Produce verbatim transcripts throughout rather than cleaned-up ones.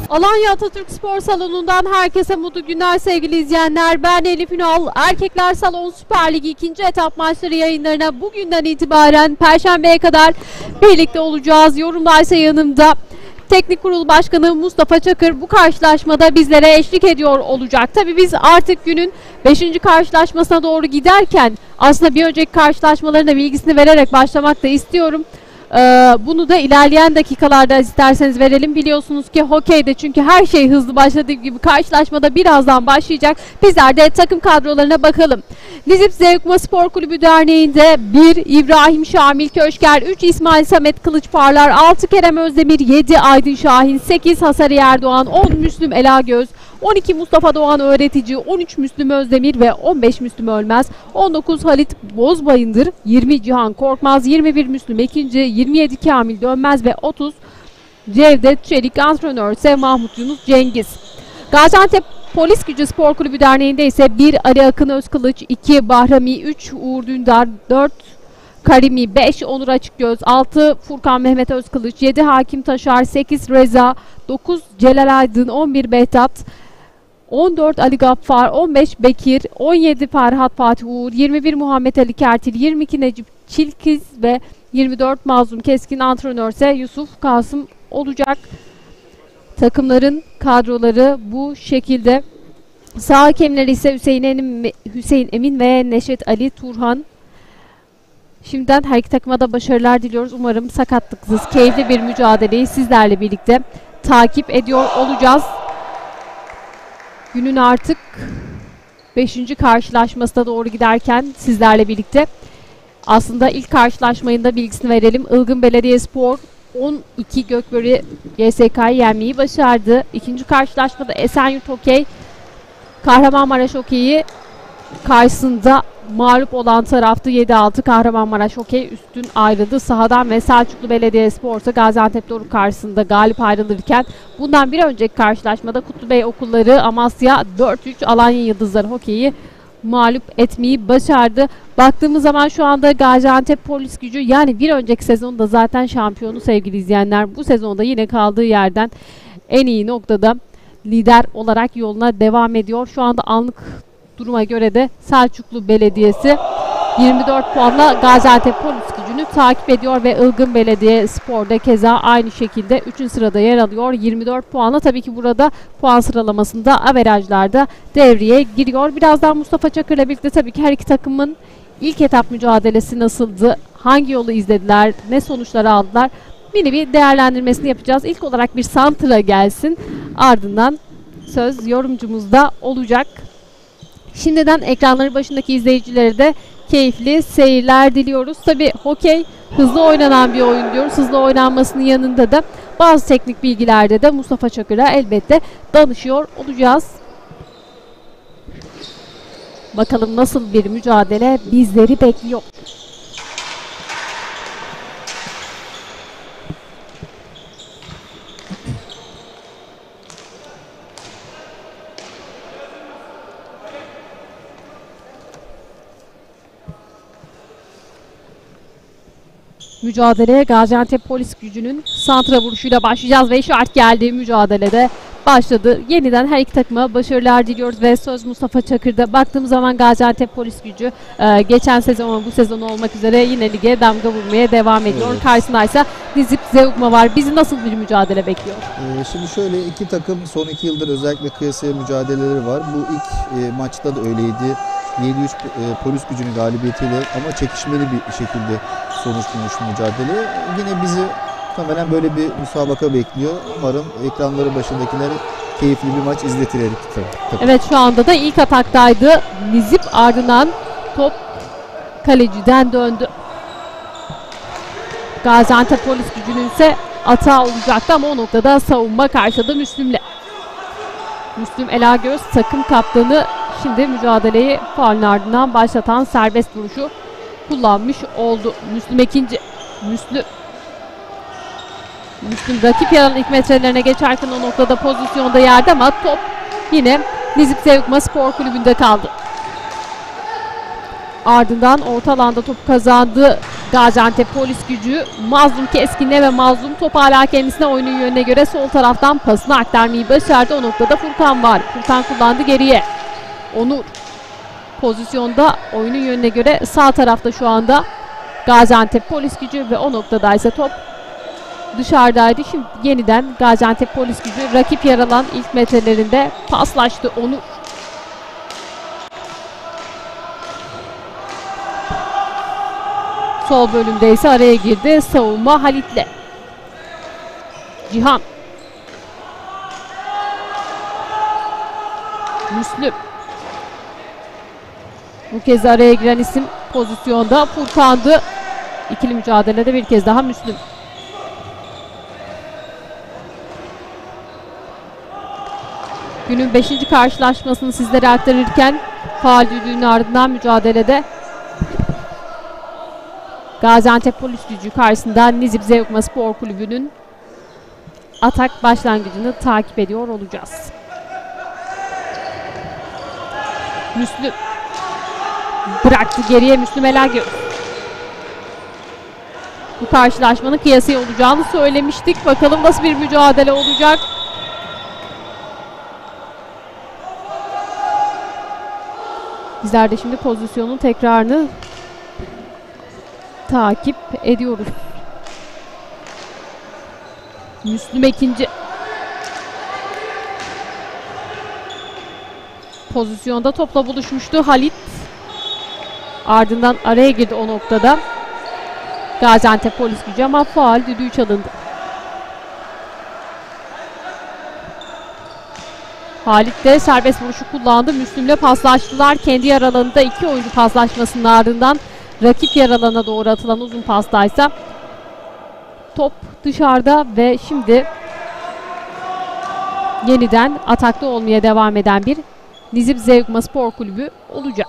Alanya Atatürk Spor Salonu'ndan herkese mutlu günler sevgili izleyenler. Ben Elif Ünal. Erkekler Salon Süper Ligi ikinci etap maçları yayınlarına bugünden itibaren Perşembe'ye kadar birlikte olacağız. Yorumda ise yanımda Teknik Kurul Başkanı Mustafa Çakır bu karşılaşmada bizlere eşlik ediyor olacak. Tabii biz artık günün beşinci karşılaşmasına doğru giderken aslında bir önceki karşılaşmaların da bilgisini vererek başlamak da istiyorum. Ee, bunu da ilerleyen dakikalarda isterseniz verelim. Biliyorsunuz ki hokeyde çünkü her şey hızlı başladığı gibi karşılaşmada birazdan başlayacak. Bizler de takım kadrolarına bakalım. Nizip Zevkma Spor Kulübü Derneği'nde bir İbrahim Şamil Köşker, üç İsmail Samet Kılıçparlar, altı Kerem Özdemir, yedi Aydın Şahin, sekiz Hasari Erdoğan, on Müslüm Elagöz, on iki Mustafa Doğan Öğretici, on üç Müslüm Özdemir ve on beş Müslüm Ölmez, on dokuz Halit Bozbayındır, yirmi Cihan Korkmaz, yirmi bir Müslüm Ekinci, yirmi yedi Kamil Dönmez ve otuz Cevdet Çelik. Antrenör ise Mahmut Yunus Cengiz. Gaziantep Polis Gücü Spor Kulübü Derneği'nde ise bir Ali Akın Özkılıç, iki Bahrami, üç Uğur Dündar, dört Karimi, beş Onur Açıkgöz, altı Furkan Mehmet Özkılıç, yedi Hakim Taşar, sekiz Reza, dokuz Celal Aydın, on bir Behtat, on dört Ali Gaffar, on beş Bekir, on yedi Ferhat Fatih Uğur, yirmi bir Muhammed Ali Kertil, yirmi iki Necip Çilkiz ve yirmi dört Mazlum Keskin. Antrenör ise Yusuf Kasım olacak. Takımların kadroları bu şekilde. Sağ hakemleri ise Hüseyin Emin, Hüseyin Emin ve Neşet Ali Turhan. Şimdiden her iki takıma da başarılar diliyoruz. Umarım sakatlıksız, keyifli bir mücadeleyi sizlerle birlikte takip ediyor olacağız. Günün artık beşinci karşılaşmasına doğru giderken sizlerle birlikte aslında ilk karşılaşmayın da bilgisini verelim. Ilgın Belediyespor on iki Gökbörü G S K'yı yenmeyi başardı. İkinci karşılaşmada Esenyurt Hokey Kahramanmaraş Hokey'i karşısında mağlup olan taraftı. yedi altı Kahramanmaraş Hokey üstün ayrıldı sahadan ve Selçuklu Belediyespor ise Gaziantep Doruk karşısında galip ayrılırken bundan bir önceki karşılaşmada Kutlubey Okulları Amasya dört üç Alanya Yıldızları Hokey'i mağlup etmeyi başardı. Baktığımız zaman şu anda Gaziantep Polis Gücü, yani bir önceki sezonda zaten şampiyonu sevgili izleyenler, bu sezonda yine kaldığı yerden en iyi noktada lider olarak yoluna devam ediyor. Şu anda anlık duruma göre de Selçuklu Belediyesi yirmi dört puanla Gaziantep Polis Gücü'nü takip ediyor ve Ilgın Belediyespor'da keza aynı şekilde üçüncü sırada yer alıyor yirmi dört puanla. Tabii ki burada puan sıralamasında averajlarda devreye giriyor. Birazdan Mustafa Çakır'la birlikte tabii ki her iki takımın ilk etap mücadelesi nasıldı, hangi yolu izlediler, ne sonuçlar aldılar, mini bir değerlendirmesini yapacağız. İlk olarak bir santra gelsin, ardından söz yorumcumuzda olacak. Şimdiden ekranları başındaki izleyicilere de keyifli seyirler diliyoruz. Tabii hokey hızlı oynanan bir oyun diyoruz. Hızlı oynanmasının yanında da bazı teknik bilgilerde de Mustafa Çakır'a elbette danışıyor olacağız. Bakalım nasıl bir mücadele bizleri bekliyor. Mücadeleye Gaziantep Polis Gücü'nün santra vuruşuyla başlayacağız ve işaret geldiği mücadelede başladı. Yeniden her iki takıma başarılar diliyoruz ve söz Mustafa Çakır'da. Baktığımız zaman Gaziantep Polis Gücü e, geçen sezon ama bu sezon olmak üzere yine lige damga vurmaya devam ediyor. Evet. Karşısındaysa Nizip Zevkma var. Bizi nasıl bir mücadele bekliyor? Ee, şimdi şöyle, iki takım son iki yıldır özellikle kıyasaya mücadeleleri var. Bu ilk e, maçta da öyleydi. yedi üç e, Polis Gücü'nün galibiyetiyle ama çekişmeli bir şekilde sonuç bulmuş mücadele. Yine bizi muhtemelen böyle bir müsabaka bekliyor. Umarım ekranları başındakileri keyifli bir maç izletir her iki takım. Evet, şu anda da ilk ataktaydı Nizip, ardından top kaleciden döndü. Gaziantep Polis Gücü'nün ise atağı olacaktı ama o noktada savunma karşıladı Müslüm'le. Müslüm Elagöz takım kaptanı şimdi mücadeleyi faulün ardından başlatan serbest vuruşu kullanmış oldu. Müslüm ikinci. Müslüm. Müslüm rakip yarının ilk metrelerine geçerken o noktada pozisyonda yerde ama top yine Nizip Zevkma Spor Kulübü'nde kaldı. Ardından orta alanda top kazandı Gaziantep Polis Gücü Mazlum Keskin'e ve Mazlum top hala kendisine, oyunun yönüne göre sol taraftan pasını aktarmayı başardı. O noktada Furkan var. Furkan kullandı geriye. Onur pozisyonda, oyunun yönüne göre sağ tarafta şu anda Gaziantep Polis Gücü ve o noktada ise top dışarıdaydı. Şimdi yeniden Gaziantep Polis Gücü rakip yer alan ilk metrelerinde paslaştı. Onur. Sol bölümde ise araya girdi savunma Halit'le. Cihan. Müslüm. Bu kez araya giren isim pozisyonda Furkan'dı. İkili mücadelede bir kez daha Müslüm. Günün beşinci karşılaşmasını sizlere aktarırken faul düdüğünün ardından mücadelede Gaziantep Polis Gücü karşısında Nizip Zevkma Spor Kulübü'nün atak başlangıcını takip ediyor olacağız. Müslüm bıraktı geriye, Müslüm Elagöz. Bu karşılaşmanın kıyası olacağını söylemiştik. Bakalım nasıl bir mücadele olacak. Bizler de şimdi pozisyonun tekrarını takip ediyoruz. Müslüm ikinci pozisyonda topla buluşmuştu Halit. Ardından araya girdi o noktada Gaziantep Polis Gücü ama faul düdüğü çalındı. Halit de serbest vuruşu kullandı. Müslüm'le paslaştılar. Kendi yer alanında iki oyuncu paslaşmasının ardından rakip yer alana doğru atılan uzun pastaysa top dışarıda ve şimdi yeniden atakta olmaya devam eden bir Nizip Zevkma Spor Kulübü olacak.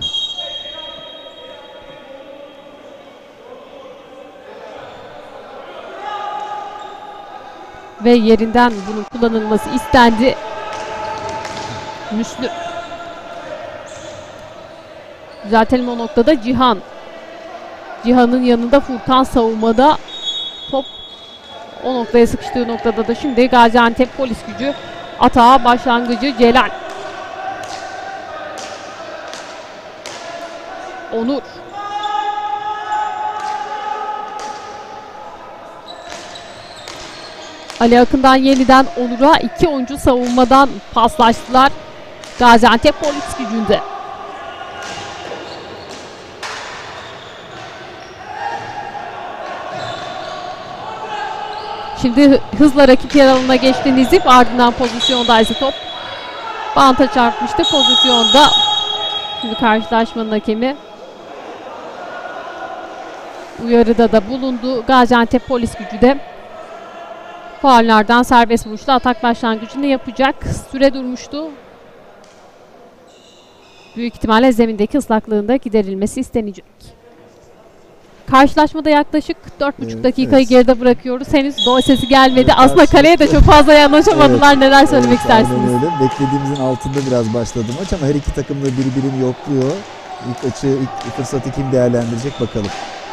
Ve yerinden bunun kullanılması istendi. Müslüm. Düzeltelim o noktada Cihan. Cihan'ın yanında Furkan savunmada. Top o noktaya sıkıştığı noktada da şimdi Gaziantep Polis Gücü atağa başlangıcı Celal. Onur. Ali Akın'dan yeniden Onur'a iki oyuncu savunmadan paslaştılar. Gaziantep Polis Gücü'nde. Şimdi hızla rakip yer alanına geçti Nizip. Ardından pozisyonda ise top banta çarpmıştı. Pozisyonda şimdi karşılaşmanın hakemi uyarıda da bulundu. Gaziantep Polis Gücü de faullerden serbest vuruşla atak başlangıcını yapacak. Süre durmuştu. Büyük ihtimalle zemindeki ıslaklığında giderilmesi istenecek. Karşılaşmada yaklaşık dört buçuk evet, dakikayı evet. geride bırakıyoruz. Henüz gol sesi gelmedi. Evet, Aslında kaleye de çok fazla yanaşamadılar. Evet, Neler söylemek evet, istersiniz? Öyle. Beklediğimizin altında biraz başladı maç ama her iki takım da birbirini yokluyor. İlk açı, ilk fırsatı kim değerlendirecek bakalım.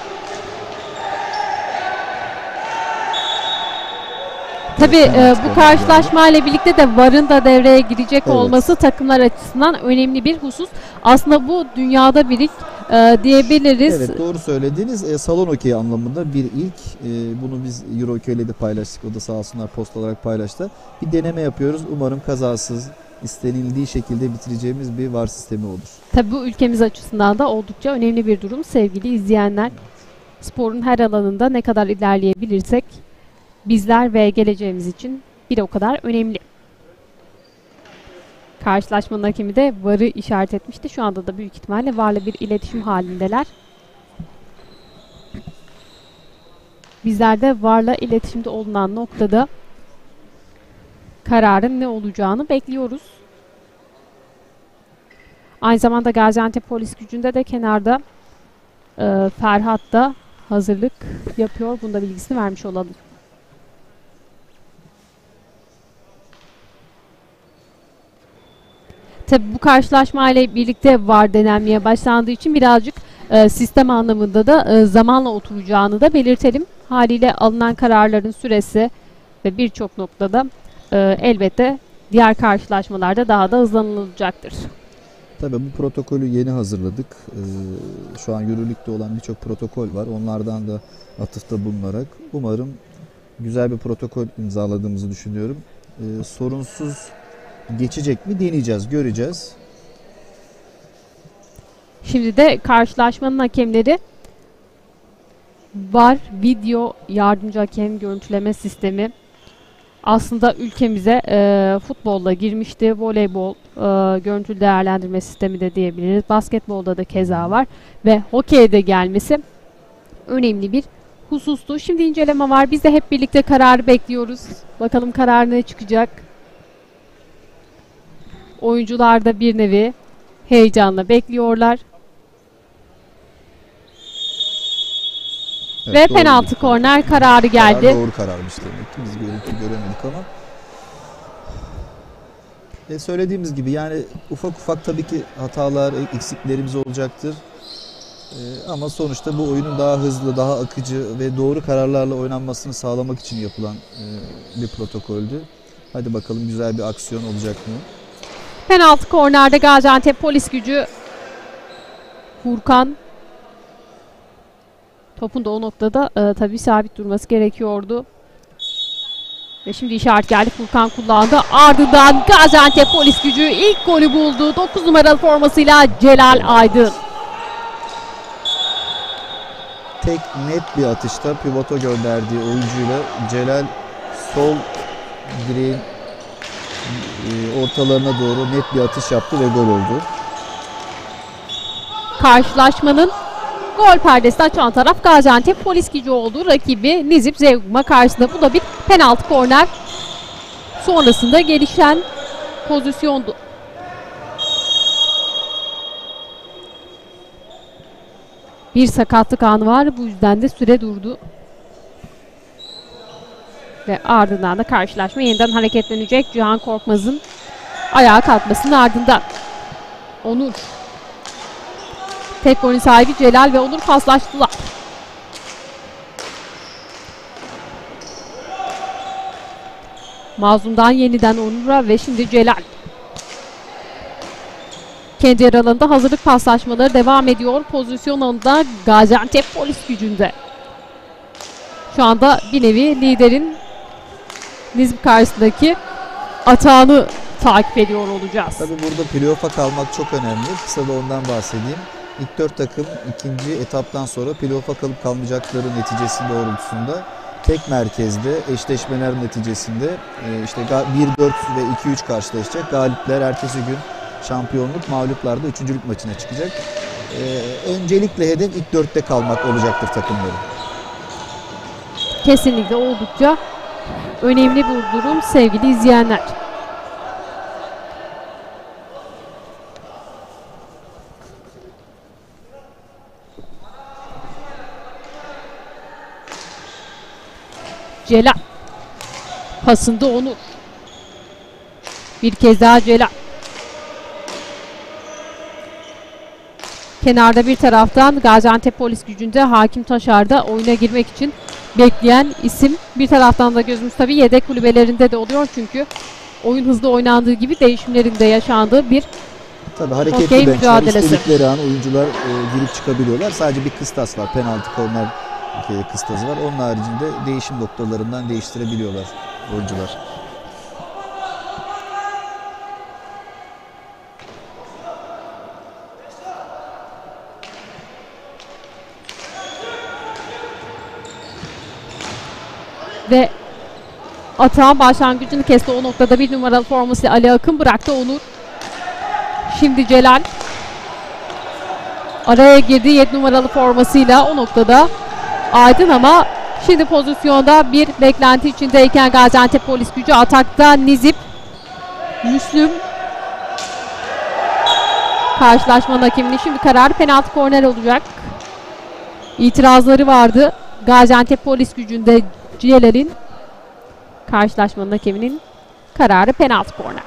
Tabii e, bu karşılaşmayla birlikte de V A R'ın da devreye girecek evet. olması takımlar açısından önemli bir husus. Aslında bu dünyada bir ilk e, diyebiliriz. Evet, doğru söylediğiniz e, salon hokeyi anlamında bir ilk. E, bunu biz Euro Hockey'le de paylaştık. O da sağ olsunlar post olarak paylaştı. Bir deneme yapıyoruz. Umarım kazasız, istenildiği şekilde bitireceğimiz bir V A R sistemi olur. Tabii bu ülkemiz açısından da oldukça önemli bir durum sevgili izleyenler. Sporun her alanında ne kadar ilerleyebilirsek bizler ve geleceğimiz için bir o kadar önemli. Karşılaşmanın hakemi de V A R'ı işaret etmişti. Şu anda da büyük ihtimalle V A R'la bir iletişim halindeler. Bizler de V A R'la iletişimde olunan noktada kararın ne olacağını bekliyoruz. Aynı zamanda Gaziantep Polis Gücü'nde de kenarda e, Ferhat da hazırlık yapıyor. Bunda bilgisini vermiş olalım. Tabii bu karşılaşma ile birlikte V A R denenmeye başlandığı için birazcık e, sistem anlamında da e, zamanla oturacağını da belirtelim. Haliyle alınan kararların süresi ve birçok noktada e, elbette diğer karşılaşmalarda daha da hızlanılacaktır. Tabii bu protokolü yeni hazırladık. Ee, şu an yürürlükte olan birçok protokol var. Onlardan da atıfta bulunarak umarım güzel bir protokol imzaladığımızı düşünüyorum. Ee, sorunsuz geçecek mi deneyeceğiz, göreceğiz. Şimdi de karşılaşmanın hakemleri V A R video yardımcı hakem görüntüleme sistemi aslında ülkemize e, futbolla girmişti. Voleybol e, görüntülü değerlendirme sistemi de diyebiliriz. Basketbolda da keza var ve hokeyde gelmesi önemli bir husustu. Şimdi inceleme var. Biz de hep birlikte kararı bekliyoruz. Bakalım karar ne çıkacak? Oyuncular da bir nevi heyecanla bekliyorlar. Evet, ve penaltı korner kararı geldi. Karar doğru kararmış demek ki. Biz görüntü göremedik ama. E söylediğimiz gibi yani ufak ufak tabii ki hatalar, eksiklerimiz olacaktır. E, ama sonuçta bu oyunun daha hızlı, daha akıcı ve doğru kararlarla oynanmasını sağlamak için yapılan e, bir protokoldü. Hadi bakalım güzel bir aksiyon olacak mı? Penaltı kornerde Gaziantep Polisgücü Furkan. Topun da o noktada e, tabii sabit durması gerekiyordu. Ve şimdi işaret geldi. Furkan kullandı. Ardından Gaziantep Polisgücü ilk golü buldu. dokuz numaralı formasıyla Celal Aydın. Tek net bir atışta pivoto gönderdiği oyuncuyla Celal sol direğin e, ortalarına doğru net bir atış yaptı ve gol oldu. Karşılaşmanın gol perdesi açan taraf Gaziantep Polisgücü oldu. Rakibi Nizip Zeugma karşısında. Bu da bir penaltı korner sonrasında gelişen pozisyondu. Bir sakatlık anı var. Bu yüzden de süre durdu. Ve ardından da karşılaşma yeniden hareketlenecek. Cihan Korkmaz'ın ayağa kalkmasının ardından. Onur. Tek golün sahibi Celal ve Onur paslaştılar. Mazlum'dan yeniden Onur'a ve şimdi Celal. Kendi yer alanında hazırlık paslaşmaları devam ediyor. Pozisyon alanında Gaziantep Polisgücü'nde. Şu anda bir nevi liderin Nizip karşısındaki atağını takip ediyor olacağız. Tabii burada playoff'a kalmak çok önemli. Kısa da ondan bahsedeyim. İlk dört takım ikinci etaptan sonra playoff'a kalıp kalmayacakları neticesi doğrultusunda tek merkezde eşleşmeler neticesinde işte bir dört ve iki üç karşılaşacak. Galipler ertesi gün şampiyonluk, mağluplar da üçüncülük maçına çıkacak. Ee, öncelikle hedef ilk dörtte kalmak olacaktır takımların. Kesinlikle oldukça önemli bir durum sevgili izleyenler. Celal. Pasında Onur. Bir kez daha Celal. Kenarda bir taraftan Gaziantep Polisgücü'nde Hakim Taşar'da oyuna girmek için bekleyen isim. Bir taraftan da gözümüz tabii yedek kulübelerinde de oluyor çünkü oyun hızlı oynandığı gibi değişimlerin de yaşandığı bir Tabii hareketli hokey benchler, mücadelesi. istedikleri an oyuncular e, girip çıkabiliyorlar. Sadece bir kıstas var. Penaltı, korner e, kıstası var. Onun haricinde değişim noktalarından değiştirebiliyorlar oyuncular. Ve atağın başlangıcını kesti. O noktada bir numaralı forması Ali Akın bıraktı Onur. Şimdi Celal. Araya girdi yedi numaralı formasıyla o noktada Aydın ama şimdi pozisyonda bir beklenti içindeyken Gaziantep Polisgücü atakta Nizip. Müslüm. Karşılaşmanın hakeminin şimdi kararı penaltı korner olacak. İtirazları vardı. Gaziantep Polisgücü'nde Celal'in karşılaşmanın hakeminin kararı penaltı korner.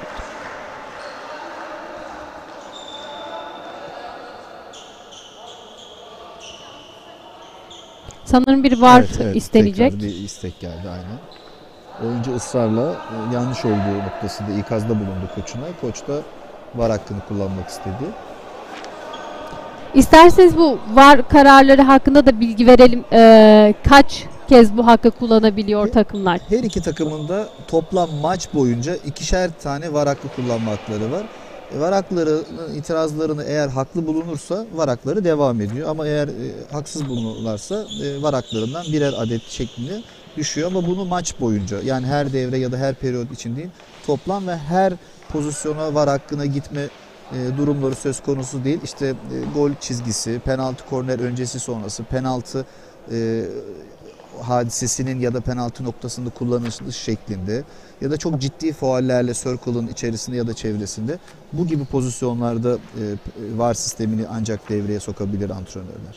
Sanırım bir var Evet, evet, istenecek. tekrar bir istek geldi aynen. Oyuncu ısrarla e, yanlış olduğu noktasında ikazda bulundu koçuna. Koç da var hakkını kullanmak istedi. İsterseniz bu var kararları hakkında da bilgi verelim. Ee, kaç kez bu hakkı kullanabiliyor takımlar? Her iki takımın da toplam maç boyunca ikişer tane var hakkı kullanma hakları var. E, var haklarının itirazlarını eğer haklı bulunursa var hakları devam ediyor. Ama eğer e, haksız bulunurlarsa e, var haklarından birer adet şeklinde düşüyor. Ama bunu maç boyunca, yani her devre ya da her periyot için değil, toplam ve her pozisyona var hakkına gitme e, durumları söz konusu değil. İşte e, gol çizgisi, penaltı, korner öncesi sonrası, penaltı e, hadisesinin ya da penaltı noktasında kullanılış şeklinde ya da çok ciddi faullerle circle'ın içerisinde ya da çevresinde bu gibi pozisyonlarda e, var sistemini ancak devreye sokabilir antrenörler.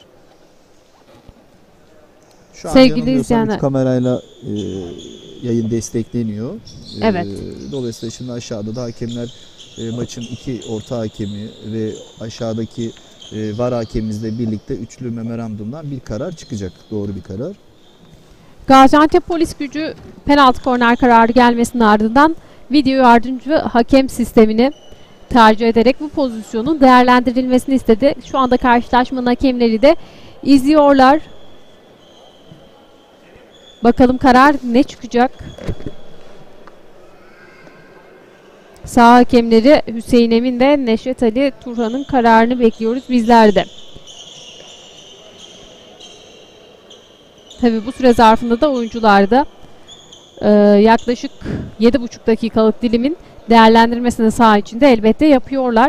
Şu an Sevgili izleyenler, üç kamerayla e, yayın destekleniyor. Evet. E, dolayısıyla şimdi aşağıda da hakemler e, maçın iki orta hakemi ve aşağıdaki e, var hakemimizle birlikte üçlü memorandumdan bir karar çıkacak. Doğru bir karar. Gaziantep Polis Gücü penaltı korner kararı gelmesinin ardından video yardımcı hakem sistemini tercih ederek bu pozisyonun değerlendirilmesini istedi. Şu anda karşılaşmanın hakemleri de izliyorlar. Bakalım karar ne çıkacak? Sağ hakemleri Hüseyin Emin ve Neşet Ali Turhan'ın kararını bekliyoruz bizler de. Tabii bu süre zarfında da oyuncular da e, yaklaşık yedi buçuk dakikalık dilimin değerlendirmesini saha içinde elbette yapıyorlar.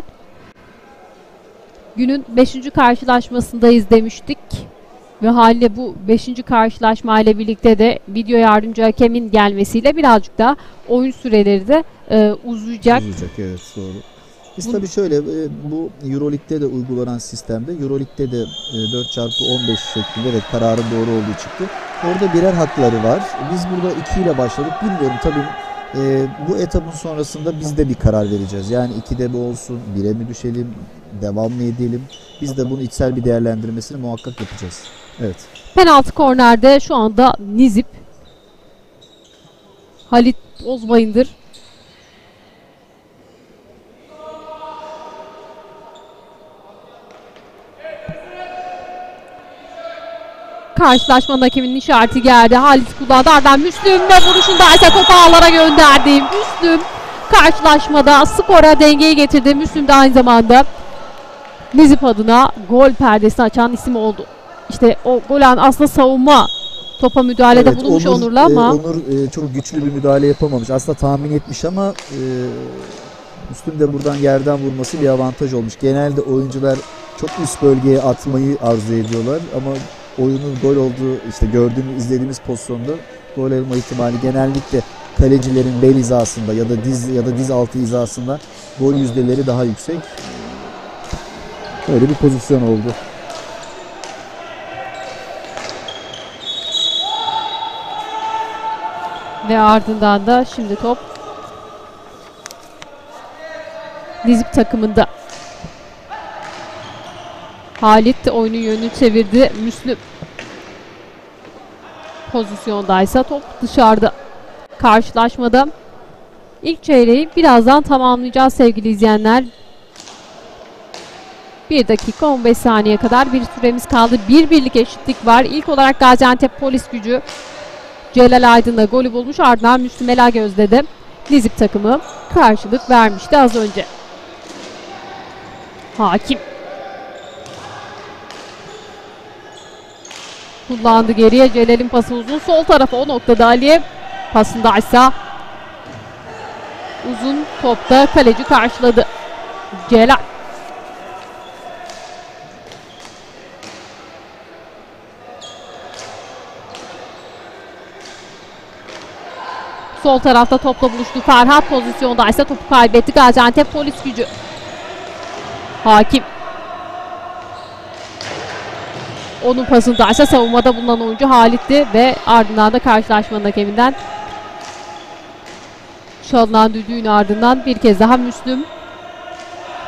Günün beşinci karşılaşmasındayız demiştik. Ve haliyle bu beşinci karşılaşma ile birlikte de video yardımcı hakemin gelmesiyle birazcık daha oyun süreleri de e, uzayacak. Uzayacak, evet, doğru. Biz Bu- tabii şöyle, e, bu Euroleague'de de uygulanan sistemde, Euroleague'de de e, dört çarpı on beş şeklinde, evet, kararın doğru olduğu çıktı. Orada birer hakları var. Biz burada iki ile başladık. Bilmiyorum tabii, e, bu etapın sonrasında biz de bir karar vereceğiz. Yani ikide mi olsun, bire mi düşelim, devam mı edelim? Biz de bunun içsel bir değerlendirmesini muhakkak yapacağız. Evet. Penaltı kornerde şu anda Nizip, Halit Ozbayındır. Karşılaşmanın hakeminin işareti geldi. Halit kullandı. Ardından Müslüm ve vuruşunda ise topu ağlara gönderdi. Müslüm karşılaşmada skora dengeyi getirdi. Müslüm de aynı zamanda Nizip adına gol perdesini açan isim oldu. İşte o gol an aslında savunma topa müdahalede Evet, bulunmuş Onur, Onur'la ama e, Onur e, çok güçlü bir müdahale yapamamış. Aslında tahmin etmiş ama e, Müslüm de buradan yerden vurması bir avantaj olmuş. Genelde oyuncular çok üst bölgeye atmayı arzu ediyorlar ama oyunun gol olduğu, işte gördüğümüz, izlediğimiz pozisyonda gol olma ihtimali genellikle kalecilerin bel hizasında ya da diz ya da diz altı hizasında gol yüzdeleri daha yüksek. Öyle bir pozisyon oldu. ve ardından da şimdi top Nizip takımında. Halit de oyunun yönünü çevirdi. Müslüm pozisyondaysa top dışarıda. Karşılaşmada ilk çeyreği birazdan tamamlayacağız sevgili izleyenler. bir dakika on beş saniye kadar bir süremiz kaldı. Bir birlik eşitlik var. İlk olarak Gaziantep Polis Gücü Celal Aydın'la golü bulmuş. Ardından Müslüm Elagöz'de de Nizip takımı karşılık vermişti az önce. Hakim kullandı geriye. Celal'in pası uzun. Sol tarafa o noktada Ali. Pasındaysa uzun topta kaleci karşıladı. Celal. Sol tarafta topla buluştu. Ferhat pozisyondaysa topu kaybetti. Gaziantep Polis Gücü. Hakim. Onun pasındaysa savunmada bulunan oyuncu Halit'ti ve ardından da karşılaşmanın hakeminden çalınan düdüğün ardından bir kez daha Müslüm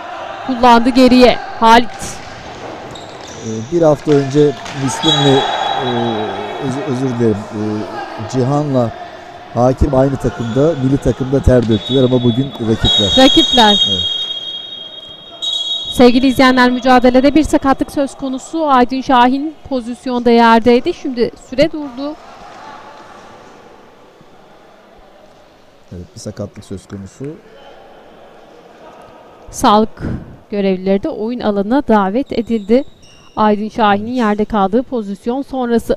kullandı geriye. Halit. Bir hafta önce Müslüm'le e, özür, özür dilerim. E, Cihan'la Hakim aynı takımda, milli takımda ter döktüler ama bugün rakipler. Rakipler. Evet. Sevgili izleyenler, mücadelede bir sakatlık söz konusu. Aydın Şahin pozisyonda yerdeydi. Şimdi süre durdu. Evet, bir sakatlık söz konusu. Sağlık görevlileri de oyun alanına davet edildi. Aydın Şahin'in yerde kaldığı pozisyon sonrası.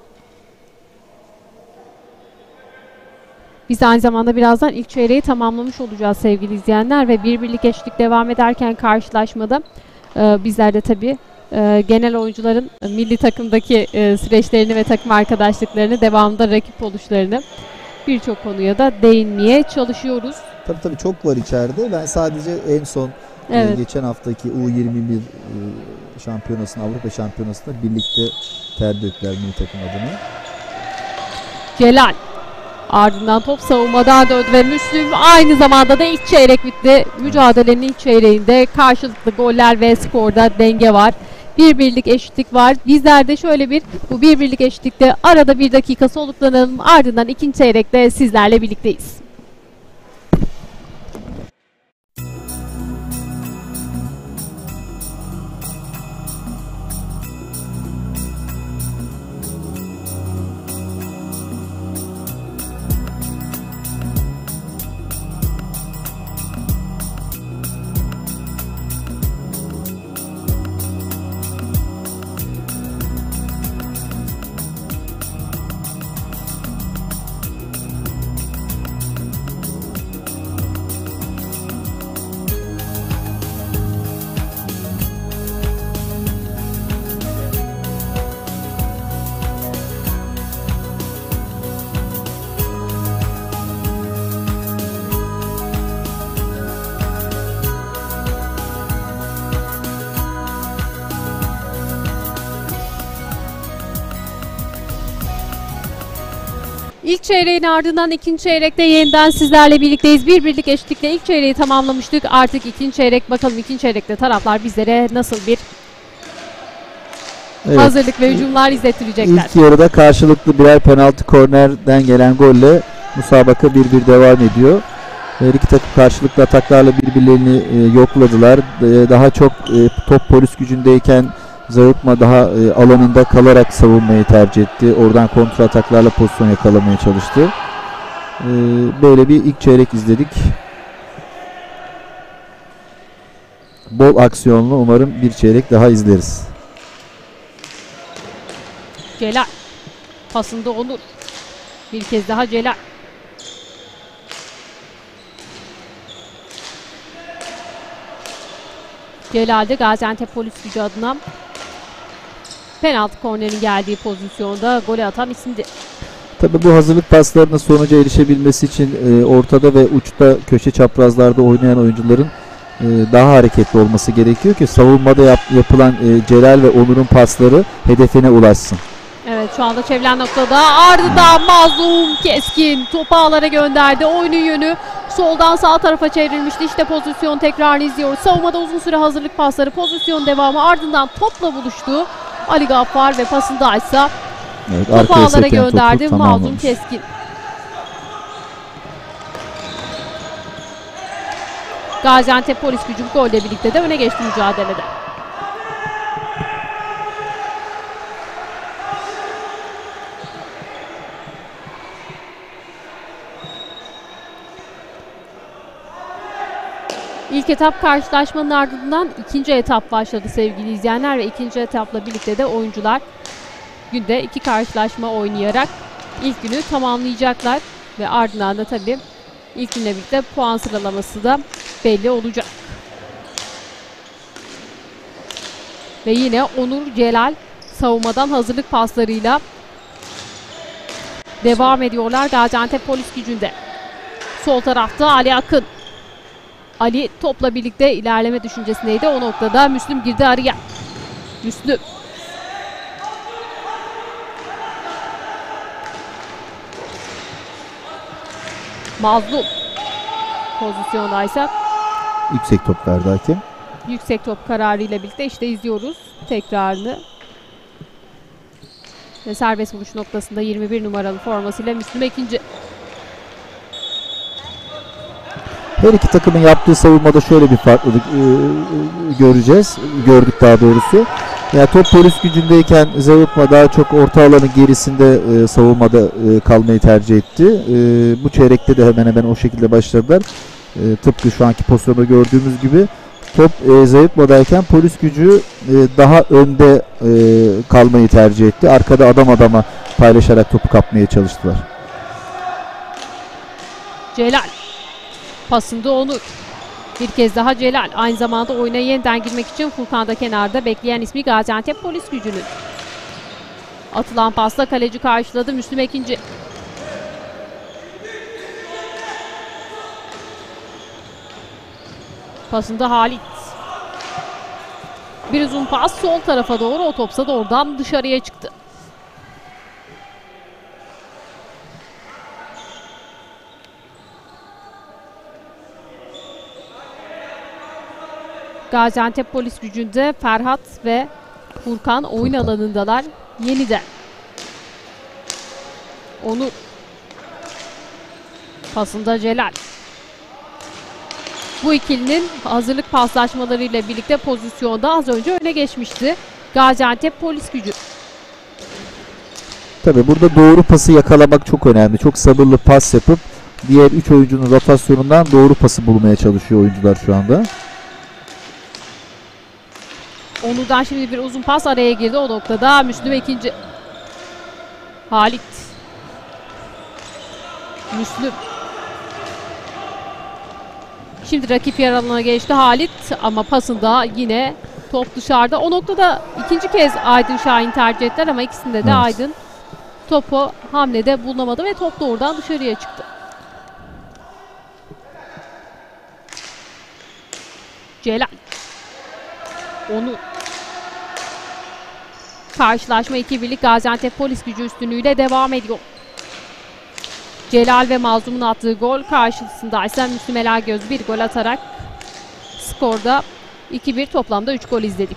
Biz aynı zamanda birazdan ilk çeyreği tamamlamış olacağız sevgili izleyenler ve bir birlik eşlik devam ederken karşılaşmada e, bizler de tabii e, genel oyuncuların e, milli takımdaki e, süreçlerini ve takım arkadaşlıklarını, devamında rakip oluşlarını, birçok konuya da değinmeye çalışıyoruz. Tabii tabii çok var içeride. Ben sadece en son Evet. e, geçen haftaki U yirmi bir e, şampiyonasında, Avrupa şampiyonasında birlikte ter döktüler milli takım adına. Celal. Ardından top savunmadan döndü ve Müslüm aynı zamanda da ilk çeyrek bitti. Mücadelenin ilk çeyreğinde karşılıklı goller ve skorda denge var. Bir birlik eşitlik var. Bizler de şöyle bir bu bir birlik eşitlikte arada bir dakika soluklanalım. Ardından ikinci çeyrekte sizlerle birlikteyiz. İlk çeyreğin ardından ikinci çeyrekte yeniden sizlerle birlikteyiz. Bir birlik eşitlikle ilk çeyreği tamamlamıştık. Artık ikinci çeyrek, bakalım ikinci çeyrekte taraflar bizlere nasıl bir Evet. hazırlık ve hücumlar izlettirecekler. İlk yarıda karşılıklı birer penaltı, kornerden gelen golle müsabaka bir bir devam ediyor. Her iki takım karşılıklı ataklarla birbirlerini e, yokladılar. E, daha çok e, top polis gücündeyken Zayıpma daha e, alanında kalarak savunmayı tercih etti. Oradan kontra ataklarla pozisyon yakalamaya çalıştı. E, böyle bir ilk çeyrek izledik. Bol aksiyonlu, umarım bir çeyrek daha izleriz. Celal. Pasında Onur. Bir kez daha Celal. Celal'de Gaziantep Polis Gücü adına penaltı kornerin geldiği pozisyonda golü atan isimdi. Tabii bu hazırlık paslarının sonuca erişebilmesi için e, ortada ve uçta, köşe çaprazlarda oynayan oyuncuların e, daha hareketli olması gerekiyor ki savunmada yap, yapılan e, Celal ve Onur'un pasları hedefine ulaşsın. Evet, şu anda çevrilen noktada ardından Mazlum Keskin topu ağlara gönderdi. Oyunun yönü soldan sağ tarafa çevrilmişti. İşte pozisyon tekrarını izliyoruz. Savunmada uzun süre hazırlık pasları, pozisyon devamı, ardından topla buluştu Ali Gaffar ve pasındaysa Evet, topu ağlara gönderdi Mazlum Keskin. Gaziantep Polis Gücü bu golle birlikte de öne geçti mücadelede. İlk etap karşılaşmanın ardından ikinci etap başladı sevgili izleyenler ve ikinci etapla birlikte de oyuncular günde iki karşılaşma oynayarak ilk günü tamamlayacaklar ve ardından da tabii ilk günle birlikte puan sıralaması da belli olacak. Ve yine Onur Celal savunmadan hazırlık paslarıyla devam ediyorlar Gaziantep Polis Gücü'nde. Sol tarafta Ali Akın. Ali topla birlikte ilerleme düşüncesindeydi. O noktada Müslüm girdi araya. Müslüm. Mazlum. Pozisyondaysa Yüksek top verdi hakem. yüksek top kararıyla birlikte işte izliyoruz tekrarını. Ve serbest vuruş noktasında yirmi bir numaralı formasıyla Müslüm Ekinci. Her iki takımın yaptığı savunmada şöyle bir farklılık e, e, göreceğiz. Gördük daha doğrusu. Yani top polis gücündeyken Zavutma daha çok orta alanın gerisinde e, savunmada e, kalmayı tercih etti. E, bu çeyrekte de hemen hemen o şekilde başladılar. E, tıpkı şu anki pozisyonda gördüğümüz gibi. Top e, Zavutma'dayken polis gücü e, daha önde e, kalmayı tercih etti. Arkada adam adama paylaşarak topu kapmaya çalıştılar. Celal. Pasında Onur. Bir kez daha Celal. Aynı zamanda oyuna yeniden girmek için Furkan'da kenarda bekleyen ismi Gaziantep Polis Gücü'nün. Atılan pasla kaleci karşıladı Müslüm Ekinci. Pasında Halit. Bir uzun pas sol tarafa doğru, o topsa da oradan dışarıya çıktı. Gaziantep Polis Gücü'nde Ferhat ve Furkan oyun alanındalar yeniden. Onur. Pasında Celal. Bu ikilinin hazırlık paslaşmalarıyla birlikte pozisyonda az önce öne geçmişti Gaziantep Polis Gücü. Tabii burada doğru pası yakalamak çok önemli. Çok sabırlı pas yapıp diğer üç oyuncunun rotasyonundan doğru pası bulmaya çalışıyor oyuncular şu anda. Onur'dan şimdi bir uzun pas araya girdi. O noktada Müslüm Ekinci. Halit. Müslüm. Şimdi rakip yer alanına geçti Halit ama pasında yine top dışarıda. O noktada ikinci kez Aydın Şahin tercih ettiler ama ikisinde de Evet. Aydın topu hamlede bulunamadı ve top da oradan dışarıya çıktı. Celal. Onur. Karşılaşma iki birlik Gaziantep Polis Gücü üstünlüğüyle devam ediyor. Celal ve Mazlum'un attığı gol karşısında ise Müslüm Elagöz bir gol atarak skorda iki bir, toplamda üç gol izledik.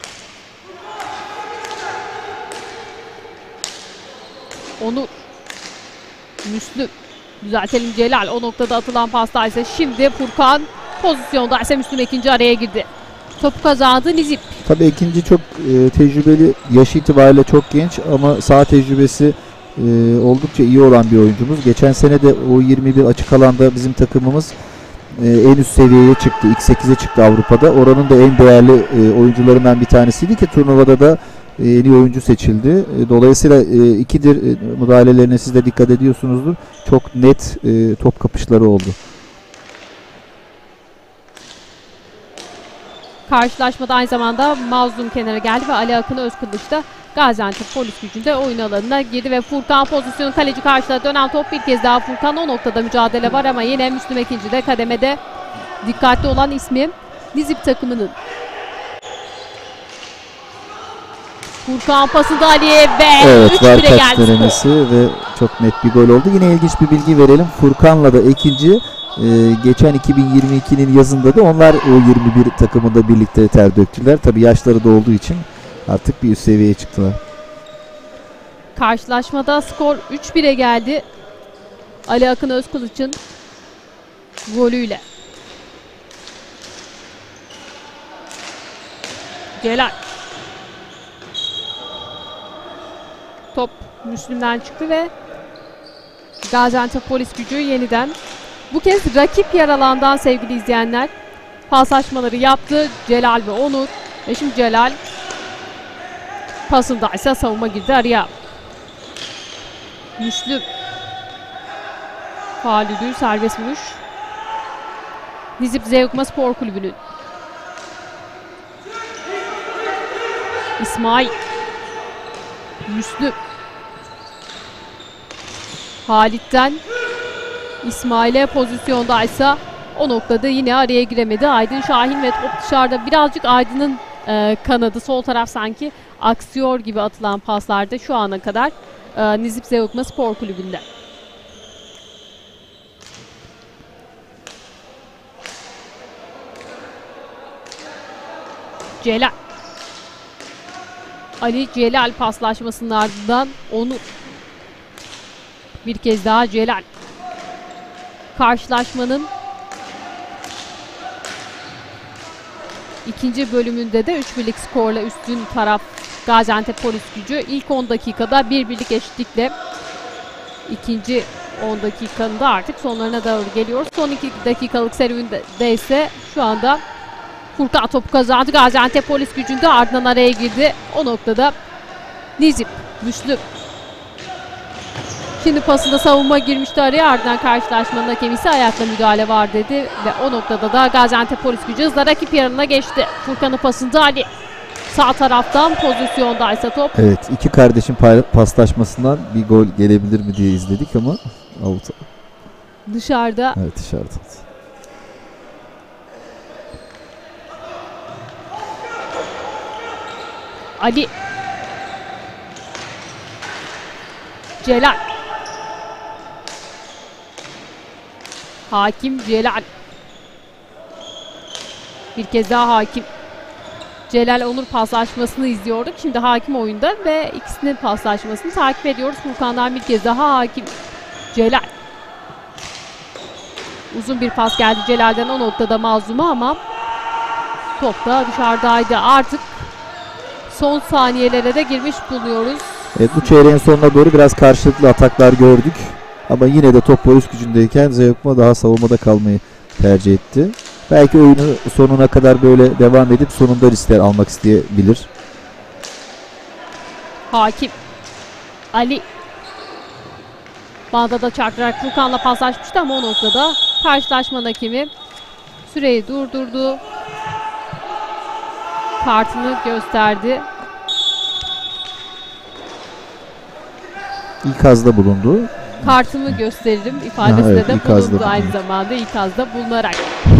Onur. Müslüm. Düzeltelim, Celal. O noktada atılan pasta ise şimdi Furkan pozisyonda ise Müslüm Ekinci araya girdi. Topu kazandı Nizip. Tabii ikinci çok e, tecrübeli, yaş itibariyle çok genç ama saha tecrübesi e, oldukça iyi olan bir oyuncumuz. Geçen sene de o yirmi bir açık alanda bizim takımımız e, en üst seviyeye çıktı. İlk sekize çıktı Avrupa'da. Oranın da en değerli e, oyuncularından bir tanesiydi ki turnuvada da e, en iyi oyuncu seçildi. E, dolayısıyla e, ikidir e, müdahalelerine siz de dikkat ediyorsunuzdur. Çok net e, top kapışları oldu. Karşılaşmada aynı zamanda Mazlum kenara geldi ve Ali Akın Özkılıç da Gaziantep Polis Gücü'nde oyun alanına girdi ve Furkan pozisyonu, kaleci karşıladı. Dönen top bir kez daha Furkan, o noktada mücadele var ama yine Müslüm Ekinci de kademede dikkatli olan ismi Nizip takımının. Furkan pasında Ali'ye ve Evet, üç var bire kaç geldi. denemesi ve çok net bir gol oldu. Yine ilginç bir bilgi verelim. Furkan'la da ikinci e, geçen iki bin yirmi ikinin yazında da onlar o yirmi bir takımında birlikte ter döktüler. Tabii yaşları da olduğu için artık bir üst seviyeye çıktılar. Karşılaşmada skor üç bire geldi. Ali Akın Özkılıç'ın golüyle. Celal. Top Müslüm'den çıktı ve Gaziantep Polis Gücü yeniden, bu kez rakip yer alandan sevgili izleyenler, paslaşmaları yaptı Celal ve Onur. Ve şimdi Celal pasında ise savunma girdi araya. Müslüm. Halidü serbest vuruş. Nizip Zevkma Spor Kulübü'nün. İsmail. Müslüm. Halit'ten İsmail'e pozisyondaysa o noktada yine araya giremedi Aydın Şahin ve top dışarıda. Birazcık Aydın'ın e, kanadı sol taraf sanki aksıyor gibi atılan paslarda şu ana kadar e, Nizip Zevkma Spor Kulübü'nde. Celal. Ali Celal paslaşmasının ardından Onur. Bir kez daha Celal. Karşılaşmanın ikinci bölümünde de üç birlik skorla üstün taraf Gaziantep Polisgücü. İlk on dakikada bir birlik eşitlikle ikinci on dakikanın da artık sonlarına doğru geliyor. Son iki dakikalık serüvende ise şu anda Furkan topu kazandı. Gaziantep Polisgücü'nde ardından araya girdi. O noktada Nizip, Müslüm. Şimdi pasında savunma girmişti araya, ardından karşılaşmanın hakemi ise ayakla müdahale var dedi ve o noktada da Gaziantep Polisgücü hızla rakip yanına geçti. Furkan'ın pasında Ali. Sağ taraftan pozisyondaysa top. Evet, iki kardeşin paslaşmasından bir gol gelebilir mi diye izledik ama out. Dışarıda. Evet, dışarıda. Ali. Celal. Hakim Celal. Bir kez daha Hakim. Celal Onur paslaşmasını izliyorduk. Şimdi Hakim oyunda ve ikisinin paslaşmasını takip ediyoruz. Furkan'dan bir kez daha Hakim. Celal. Uzun bir pas geldi Celal'den o noktada Mazlum'a ama top da dışarıdaydı. Artık son saniyelere de girmiş bulunuyoruz. Evet, bu çeyreğin sonuna doğru biraz karşılıklı ataklar gördük. Ama yine de top Polisgücü'ndeyken Zeyokma daha savunmada kalmayı tercih etti. Belki oyunu sonuna kadar böyle devam edip sonunda riskler almak isteyebilir. Hakim. Ali. Banda da çarparak Furkan'la paslaşmıştı ama o noktada karşılaşmanın hakemi süreyi durdurdu. Kartını gösterdi. İkazda bulundu. Kartımı gösteririm ifadesinde ha, evet, de ikazda bulundu aynı bulundu. zamanda ikazda bulunarak.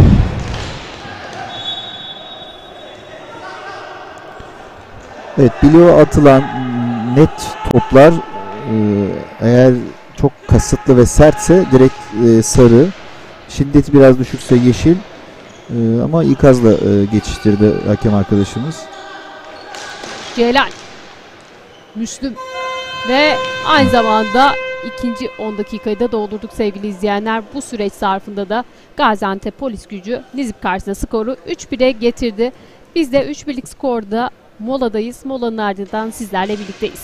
Evet, bloğa atılan net toplar eğer çok kasıtlı ve sertse direkt sarı, şiddeti biraz düşükse yeşil ama ikazla geçiştirdi hakem arkadaşımız. Celal. Müslüm. Ve aynı zamanda ikinci on dakikayı da doldurduk sevgili izleyenler. Bu süreç zarfında da Gaziantep Polisgücü Nizip karşısında skoru üç bire getirdi. Biz de üç birlik skorda moladayız. Molanın ardından sizlerle birlikteyiz.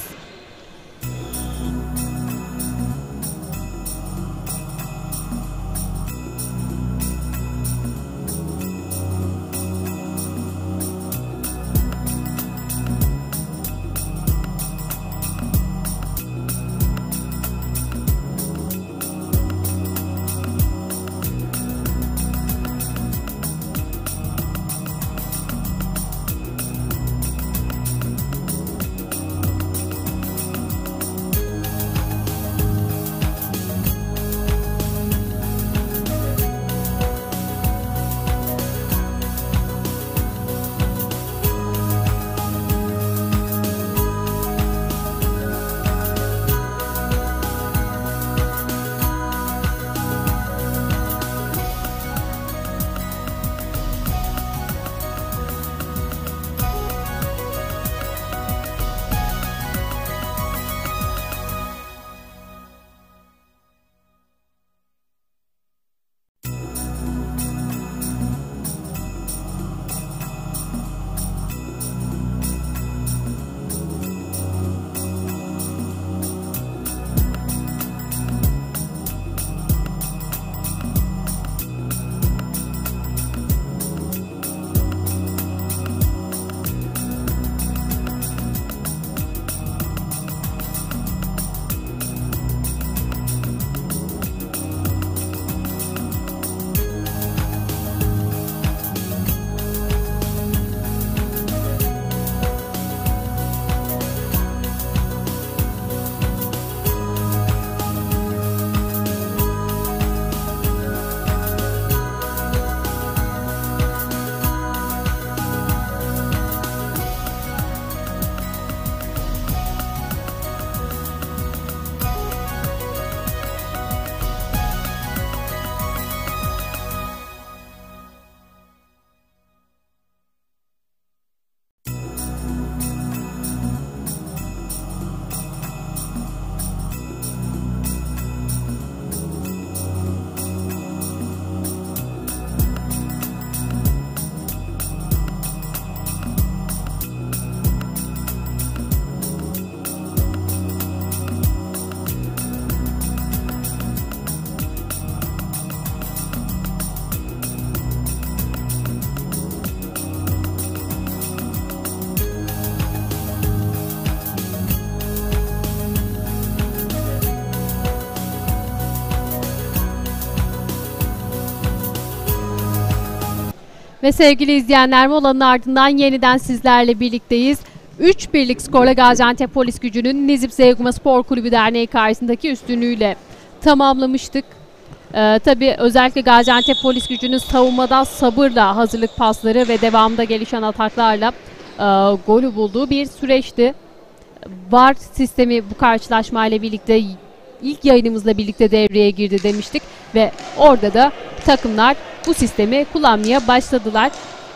Ve sevgili izleyenler, molanın ardından yeniden sizlerle birlikteyiz. üç birlik skorla Gaziantep Polis Gücü'nün Nizip Zeugma Spor Kulübü Derneği karşısındaki üstünlüğüyle tamamlamıştık. Ee, tabii özellikle Gaziantep Polis Gücü'nün savunmada sabırla hazırlık pasları ve devamında gelişen ataklarla e, golü bulduğu bir süreçti. V A R sistemi bu karşılaşmayla birlikte ilk yayınımızla birlikte devreye girdi demiştik ve orada da takımlar bu sistemi kullanmaya başladılar.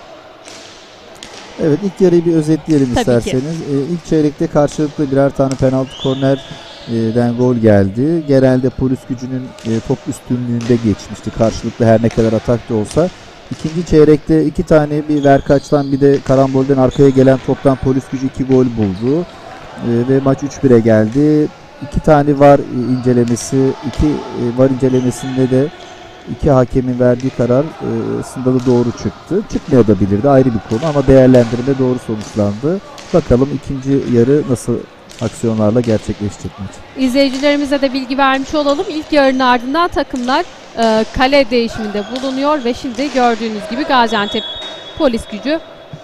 Evet, ilk yarıyı bir özetleyelim Tabii isterseniz. Ee, ilk çeyrekte karşılıklı birer tane penaltı kornerden gol geldi. Genelde Polis Gücü'nün e, top üstünlüğünde geçmişti karşılıklı, her ne kadar atak da olsa. İkinci çeyrekte iki tane, bir verkaçtan bir de karambolden arkaya gelen toptan Polis Gücü iki gol buldu. Ee, ve maç üç bire geldi. İki tane V A R incelemesi, iki e, V A R incelemesinde de iki hakemin verdiği karar aslında da doğru çıktı. Çıkmayabilirdi, ayrı bir konu, ama değerlendirme doğru sonuçlandı. Bakalım ikinci yarı nasıl aksiyonlarla gerçekleşecek maç. İzleyicilerimize de bilgi vermiş olalım. İlk yarının ardından takımlar e, kale değişiminde bulunuyor ve şimdi gördüğünüz gibi Gaziantep Polis Gücü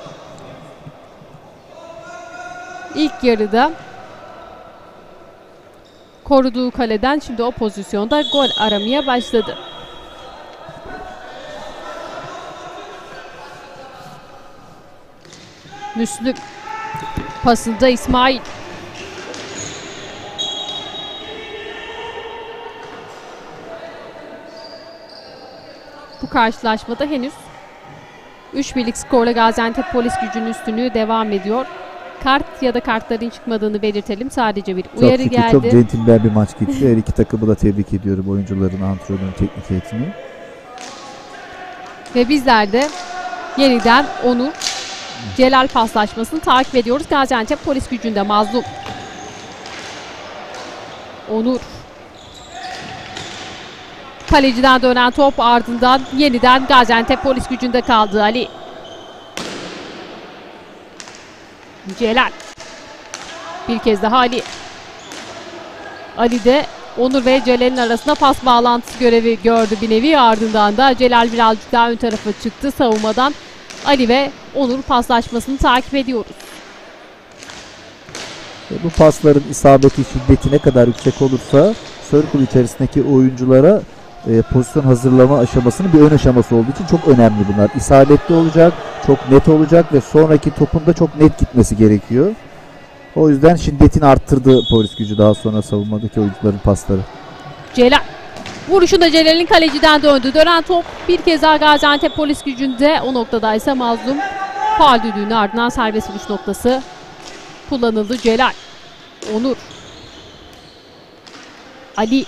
ilk yarıda koruduğu kaleden şimdi o pozisyonda gol aramaya başladı. Müslüm pasında İsmail. Bu karşılaşmada henüz üç birlik skorla Gaziantep Polis Gücü'nün üstünlüğü devam ediyor. Kart ya da kartların çıkmadığını belirtelim. Sadece bir uyarı çok geldi. Çok centilmen bir maç geçti. Her iki takımı da tebrik ediyorum. Oyuncuların, antrenörün, teknik eğitimi. Ve bizler de yeniden Onur Celal paslaşmasını takip ediyoruz. Gaziantep Polis Gücü'nde Mazlum. Onur. Kaleciden dönen top, ardından yeniden Gaziantep Polis Gücü'nde kaldı Ali. Celal. Bir kez daha Ali. Ali de Onur ve Celal'in arasında pas bağlantısı görevi gördü bir nevi. Ardından da Celal birazcık daha ön tarafa çıktı savunmadan. Ali ve Onur paslaşmasını takip ediyoruz. Bu pasların isabeti, şiddeti ne kadar yüksek olursa circle içerisindeki oyunculara e, pozisyon hazırlama aşamasının bir ön aşaması olduğu için çok önemli bunlar. İsabetli olacak, çok net olacak ve sonraki topun da çok net gitmesi gerekiyor. O yüzden şiddetini arttırdı Polis Gücü daha sonra savunmadaki oyuncuların pasları. Celal. Vuruşunda Celal'in kaleciden döndü. Dönen top bir kez daha Gaziantep Polis Gücü'nde. O noktada ise Mazlum faul düdüğünün ardından serbest vuruş noktası kullanıldı. Celal. Onur. Ali.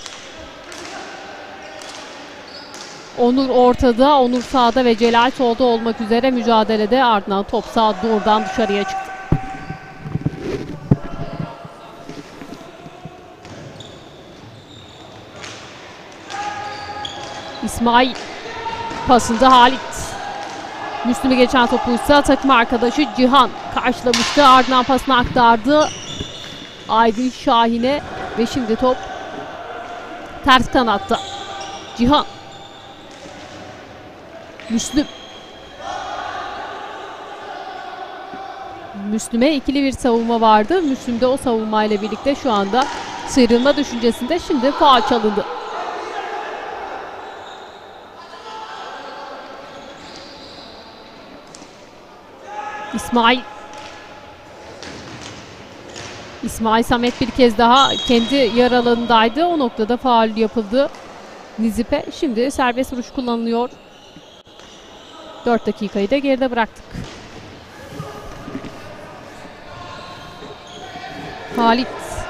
Onur ortada, Onur sağda ve Celal solda olmak üzere mücadelede, ardından top sağ doğrudan dışarıya çıktı. İsmail pasında Halit. Müslüm'ü geçen topuysa takım arkadaşı Cihan karşılamıştı. Ardından pasını aktardı Aydın Şahin'e ve şimdi top ters kanatta. Cihan. Müslüm. Müslüm'e ikili bir savunma vardı. Müslüm de o savunmayla birlikte şu anda sıyrılma düşüncesinde. Şimdi faul çalındı. İsmail. İsmail Samet bir kez daha kendi yer alanındaydı. O noktada faul yapıldı Nizip'e. Şimdi serbest vuruş kullanılıyor. dört dakikayı da geride bıraktık. Halit.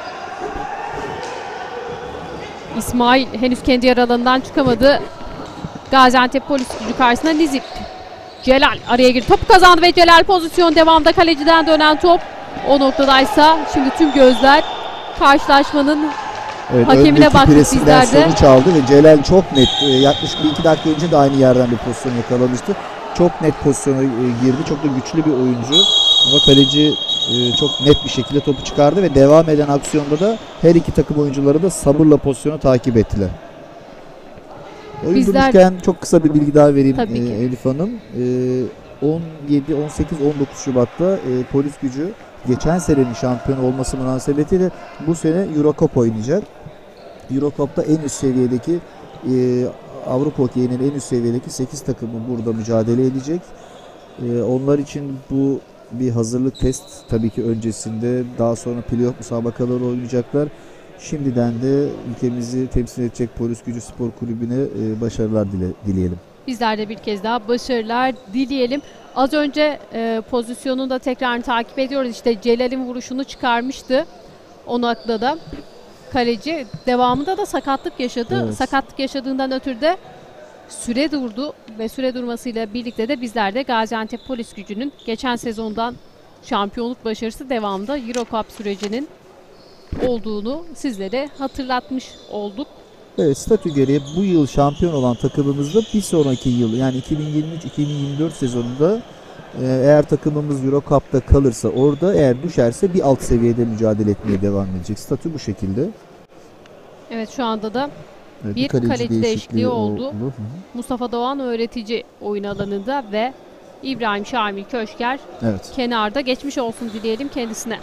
İsmail henüz kendi yer alanından çıkamadı. Gaziantep Polis Gücü karşısında Nizip. Celal araya girdi. Topu kazandı ve Celal pozisyon devamda, kaleciden dönen top. O noktadaysa şimdi tüm gözler karşılaşmanın evet, hakemine baktı bizlerde. Sonuç aldı ve Celal çok net, yaklaşık bir iki dakika önce de aynı yerden bir pozisyon yakalamıştı. Çok net pozisyona girdi. Çok da güçlü bir oyuncu. Ama kaleci çok net bir şekilde topu çıkardı ve devam eden aksiyonda da her iki takım oyuncuları da sabırla pozisyonu takip ettiler. Oyun Bizler- durmuşken çok kısa bir bilgi daha vereyim Tabii e, ki. Elif Hanım. E, on yedi, on sekiz, on dokuz Şubat'ta e, Polis Gücü geçen senenin şampiyon olması münasebetiyle bu sene Eurocup oynayacak. Eurocup'ta en üst seviyedeki e, Avrupa Hokeyi'nin en üst seviyedeki sekiz takımı burada mücadele edecek. E, onlar için bu bir hazırlık test tabii ki öncesinde, daha sonra playoff müsabakaları oynayacaklar. Şimdiden de ülkemizi temsil edecek Polis Gücü Spor Kulübü'ne e, başarılar dile, dileyelim. Bizler de bir kez daha başarılar dileyelim. Az önce e, pozisyonunu da tekrar takip ediyoruz. İşte Celal'in vuruşunu çıkarmıştı. O noktada kaleci devamında da sakatlık yaşadı. Evet. Sakatlık yaşadığından ötürü de süre durdu ve süre durmasıyla birlikte de bizler de Gaziantep Polis Gücü'nün geçen sezondan şampiyonluk başarısı devamında Eurocup sürecinin olduğunu sizlere hatırlatmış olduk. Evet, statü gereği bu yıl şampiyon olan takımımızda bir sonraki yıl, yani iki bin yirmi üç iki bin yirmi dört sezonunda e, eğer takımımız Eurocup'ta kalırsa, orada eğer düşerse bir alt seviyede mücadele etmeye devam edecek. Statü bu şekilde. Evet, şu anda da Evet, bir kaleci değişikliği oldu. Hı hı. Mustafa Doğan öğretici oyun alanında ve İbrahim Şamil Köşker Evet. kenarda. Geçmiş olsun dileyelim kendisine.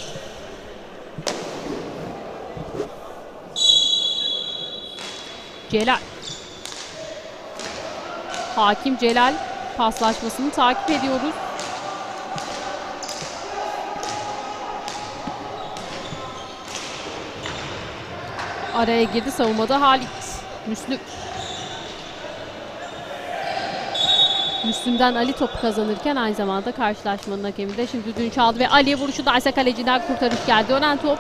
Celal. Hakim Celal paslaşmasını takip ediyoruz. Araya girdi savunmada Halit. Müslüm. Müslüm'den Ali topu kazanırken aynı zamanda karşılaşmanın hakemi de şimdi düdüğünü çaldı ve Ali vuruşu da ise kaleciden kurtarış geldi. Dönen top.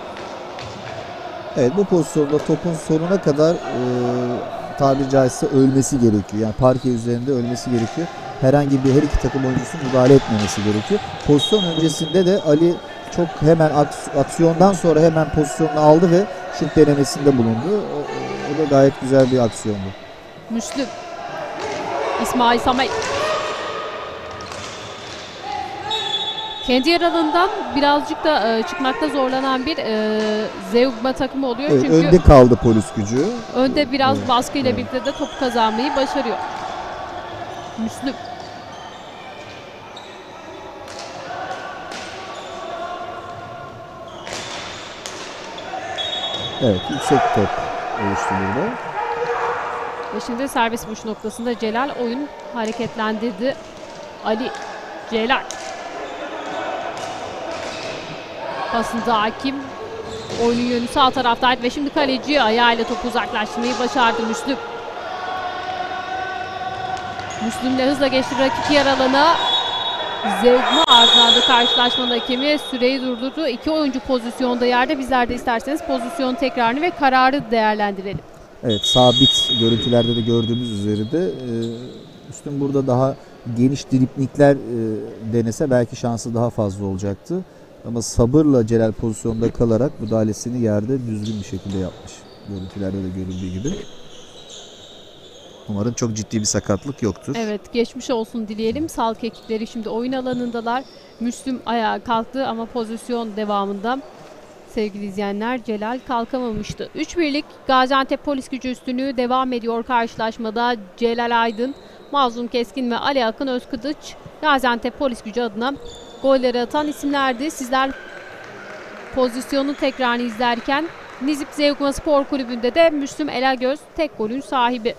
Evet, bu pozisyonda topun sonuna kadar e, tabiri caizse ölmesi gerekiyor. Yani parke üzerinde ölmesi gerekiyor. Herhangi bir her iki takım oyuncusu müdahale etmemesi gerekiyor. Pozisyon öncesinde de Ali çok hemen aks- aksiyondan sonra hemen pozisyonunu aldı ve şut denemesinde bulundu. O, o da gayet güzel bir aksiyondu. Müslüm. İsmail Samet. Kendi yer alanından birazcık da e, çıkmakta zorlanan bir e, Zeugma takımı oluyor. Evet, Çünkü önde kaldı Polis Gücü. önde biraz Evet, baskıyla evet. birlikte de topu kazanmayı başarıyor. Müslüm. Evet, yüksek top oluştu burada. Ve şimdi serbest vuruş noktasında Celal oyun hareketlendirdi. Ali Celal. Pasında Hakim. Oyunun yönü sağ taraftaydı ve şimdi kaleci ayağıyla topu uzaklaştırmayı başardı Müslüm. Müslüm'le hızla geçti rakip yer alana. Zeugma ardından da karşılaşmanın hakemi süreyi durdurdu. İki oyuncu pozisyonda yerde. Bizler de isterseniz pozisyon tekrarını ve kararı değerlendirelim. Evet, sabit görüntülerde de gördüğümüz üzere de e, Müslüm burada daha geniş driplikler e, denese belki şansı daha fazla olacaktı. Ama sabırla Celal pozisyonda kalarak müdahalesini yerde düzgün bir şekilde yapmış. Görüntülerde de görüldüğü gibi. Umarım çok ciddi bir sakatlık yoktur. Evet, geçmiş olsun dileyelim. Sağlık ekipleri şimdi oyun alanındalar. Müslüm ayağa kalktı ama pozisyon devamında sevgili izleyenler Celal kalkamamıştı. üç birlik Gaziantep Polis Gücü üstünlüğü devam ediyor karşılaşmada. Celal Aydın, Mazlum Keskin ve Ali Akın Özkılıç Gaziantep Polis Gücü adına golleri atan isimlerdi. Sizler pozisyonun tekrarını izlerken Nizip Zeugma Spor Kulübü'nde de Müslüm Elagöz tek golün sahibi.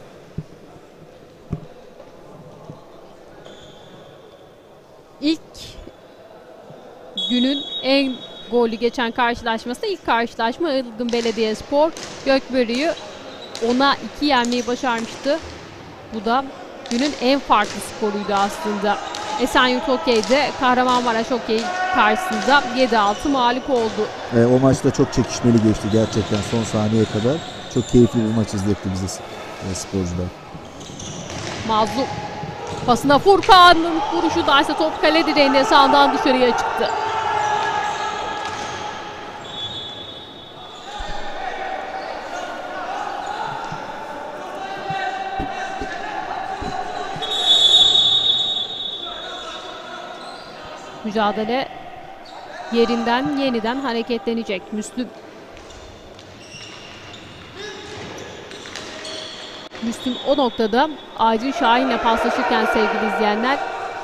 İlk günün en golü geçen karşılaşması ilk karşılaşma Ilgın Belediyespor Gökbörü'yü ona iki yenmeyi başarmıştı. Bu da günün en farklı skoruydu aslında. Esenyurt Hokey'de Kahramanmaraş Hokey karşısında yedi altı mağlup oldu. E, o maçta çok çekişmeli geçti gerçekten son saniyeye kadar. Çok keyifli bir maç izletti bize e, sporcular. Mazlum. Pasına Furkan'ın vuruşu da ise top kale direğinde sağdan dışarıya çıktı. Mücadele yerinden yeniden hareketlenecek. Müslüm. Müslüm o noktada Aydın Şahin'le paslaşırken sevgili izleyenler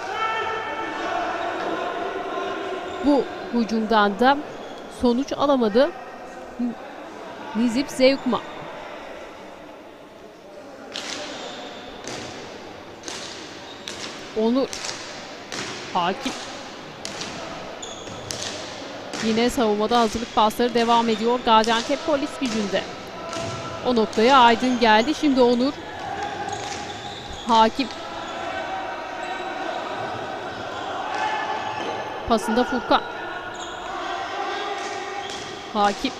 bu hücumdan da sonuç alamadı Nizip Zeykuma. Onur Hakim. Yine savunmada hazırlık pasları devam ediyor Gaziantep Polis Gücü'nde. O noktaya Aydın geldi. Şimdi Onur. Hakim. Pasında Furkan. Hakim.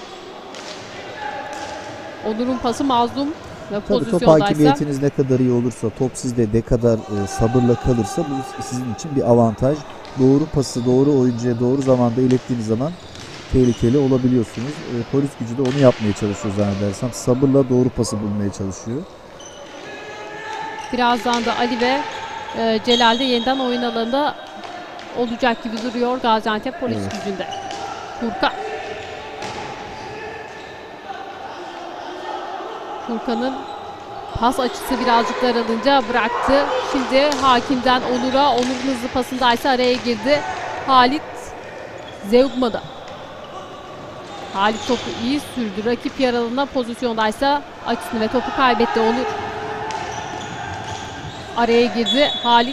Onur'un pası Mazlum ve Tabii top pozisyondaysa. hakimiyetiniz ne kadar iyi olursa, top sizde ne kadar e, sabırla kalırsa bu sizin için bir avantaj. Doğru pası doğru oyuncuya doğru zamanda ilettiğiniz zaman tehlikeli olabiliyorsunuz. E, polis gücü de onu yapmaya çalışıyor zannedersem. Sabırla doğru pası bulmaya çalışıyor. Birazdan da Ali ve e, Celal de yeniden oyun alanında olacak gibi duruyor Gaziantep Polis Evet. Gücü'nde. Furkan. Furkan'ın pas açısı birazcık daralınca bıraktı. Şimdi Hakim'den Onur'a. Onur'un hızlı pasındaysa araya girdi. Halit Zeykma'da. Halit topu iyi sürdü. Rakip yaralığına pozisyondaysa açısını ve topu kaybetti Onur. Araya girdi Halit.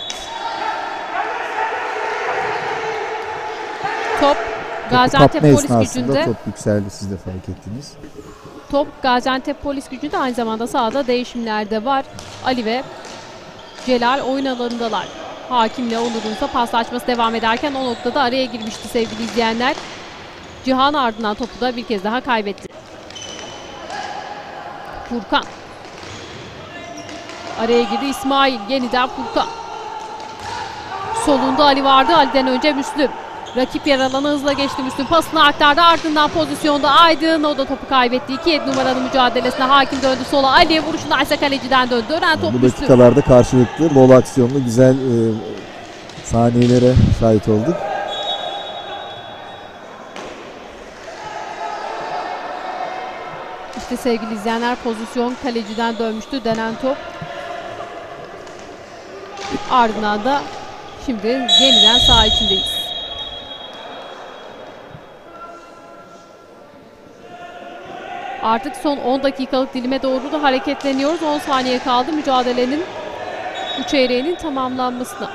Top Gaziantep Kapma Polis esnasında Gücü'nde. top yükseldi, siz de fark ettiniz. Top Gaziantep Polis Gücü'nde, aynı zamanda sahada değişimler de var. Ali ve Celal oyun alanındalar. Hakim'le Onur'un ise paslaşması devam ederken o noktada araya girmişti sevgili izleyenler. Cihan ardından topu da bir kez daha kaybetti. Furkan. Araya girdi İsmail. Yeniden Furkan. Solunda Ali vardı. Ali'den önce Müslüm. Rakip yer alanı hızla geçti. Müslüm pasını aktardı. Ardından pozisyonda Aydın. O da topu kaybetti. iki yedi numaralı mücadelesine Hakim döndü sola. Ali vuruşunda ise kaleciden döndü. Dönen top Bu Müslüm. dakikalarda karşılıklı bol aksiyonlu güzel e, saniyelere şahit olduk. İşte sevgili izleyenler, pozisyon kaleciden dönmüştü. Denen top. Ardından da şimdi yeniden saha içindeyiz. Artık son on dakikalık dilime doğru da hareketleniyoruz. on saniye kaldı mücadelenin üç çeyreğinin tamamlanmasına.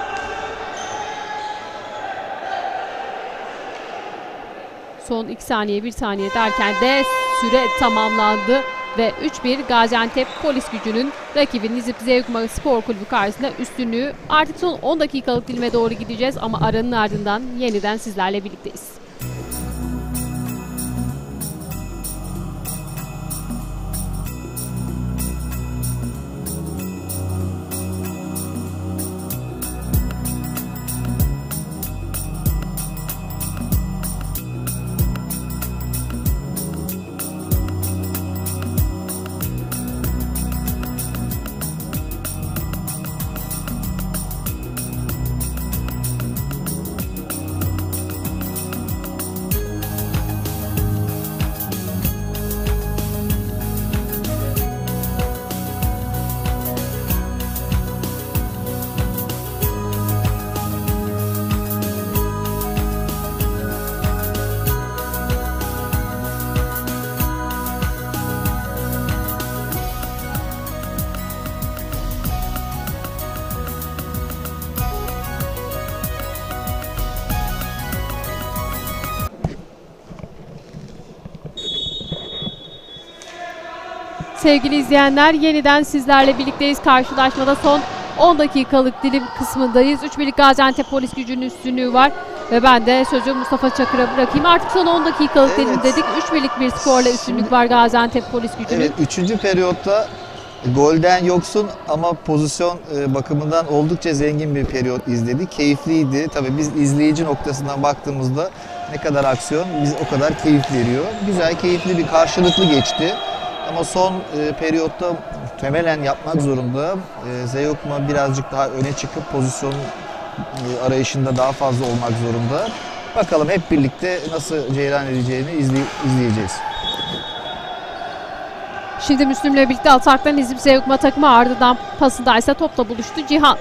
Son iki saniye bir saniye derken de süre tamamlandı ve üç bir Gaziantep Polis Gücü'nün rakibi Nizip Zeykuma Spor Kulübü karşısında üstünlüğü. Artık son on dakikalık dilime doğru gideceğiz ama aranın ardından yeniden sizlerle birlikteyiz. Sevgili izleyenler, yeniden sizlerle birlikteyiz. Karşılaşmada son on dakikalık dilim kısmındayız. üç birlik Gaziantep Polis Gücü'nün üstünlüğü var. Ve ben de sözü Mustafa Çakır'a bırakayım. Artık son on dakikalık Evet. dilim dedik. üç birlik bir skorla üstünlük var Gaziantep Polis Gücü'nün. Evet, üçüncü periyotta golden yoksun ama pozisyon e, bakımından oldukça zengin bir periyot izledik. Keyifliydi. Tabii biz izleyici noktasından baktığımızda ne kadar aksiyon biz o kadar keyif veriyor. Güzel, keyifli bir karşılıklı geçti. Ama son e, periyotta muhtemelen yapmak zorunda. E, Zeykuma birazcık daha öne çıkıp pozisyon e, arayışında daha fazla olmak zorunda. Bakalım hep birlikte nasıl ceyran edeceğini izley- izleyeceğiz. Şimdi Müslüm'le birlikte ataktan Nizip Zevkma takımı, ardından pasında ise topla buluştu Cihan.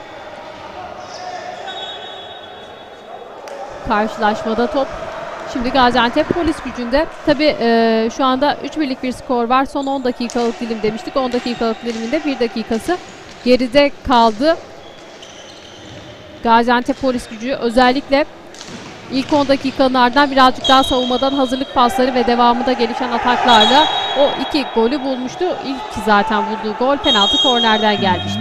Karşılaşmada top şimdi Gaziantep Polis Gücü'nde. Tabii e, şu anda üç birlik bir skor var. Son on dakikalık dilim demiştik. on dakikalık diliminde bir dakikası geride kaldı. Gaziantep Polis Gücü özellikle ilk on dakikanın ardından birazcık daha savunmadan hazırlık pasları ve devamında gelişen ataklarla o iki golü bulmuştu. İlk zaten bulduğu gol penaltı kornerden gelmişti.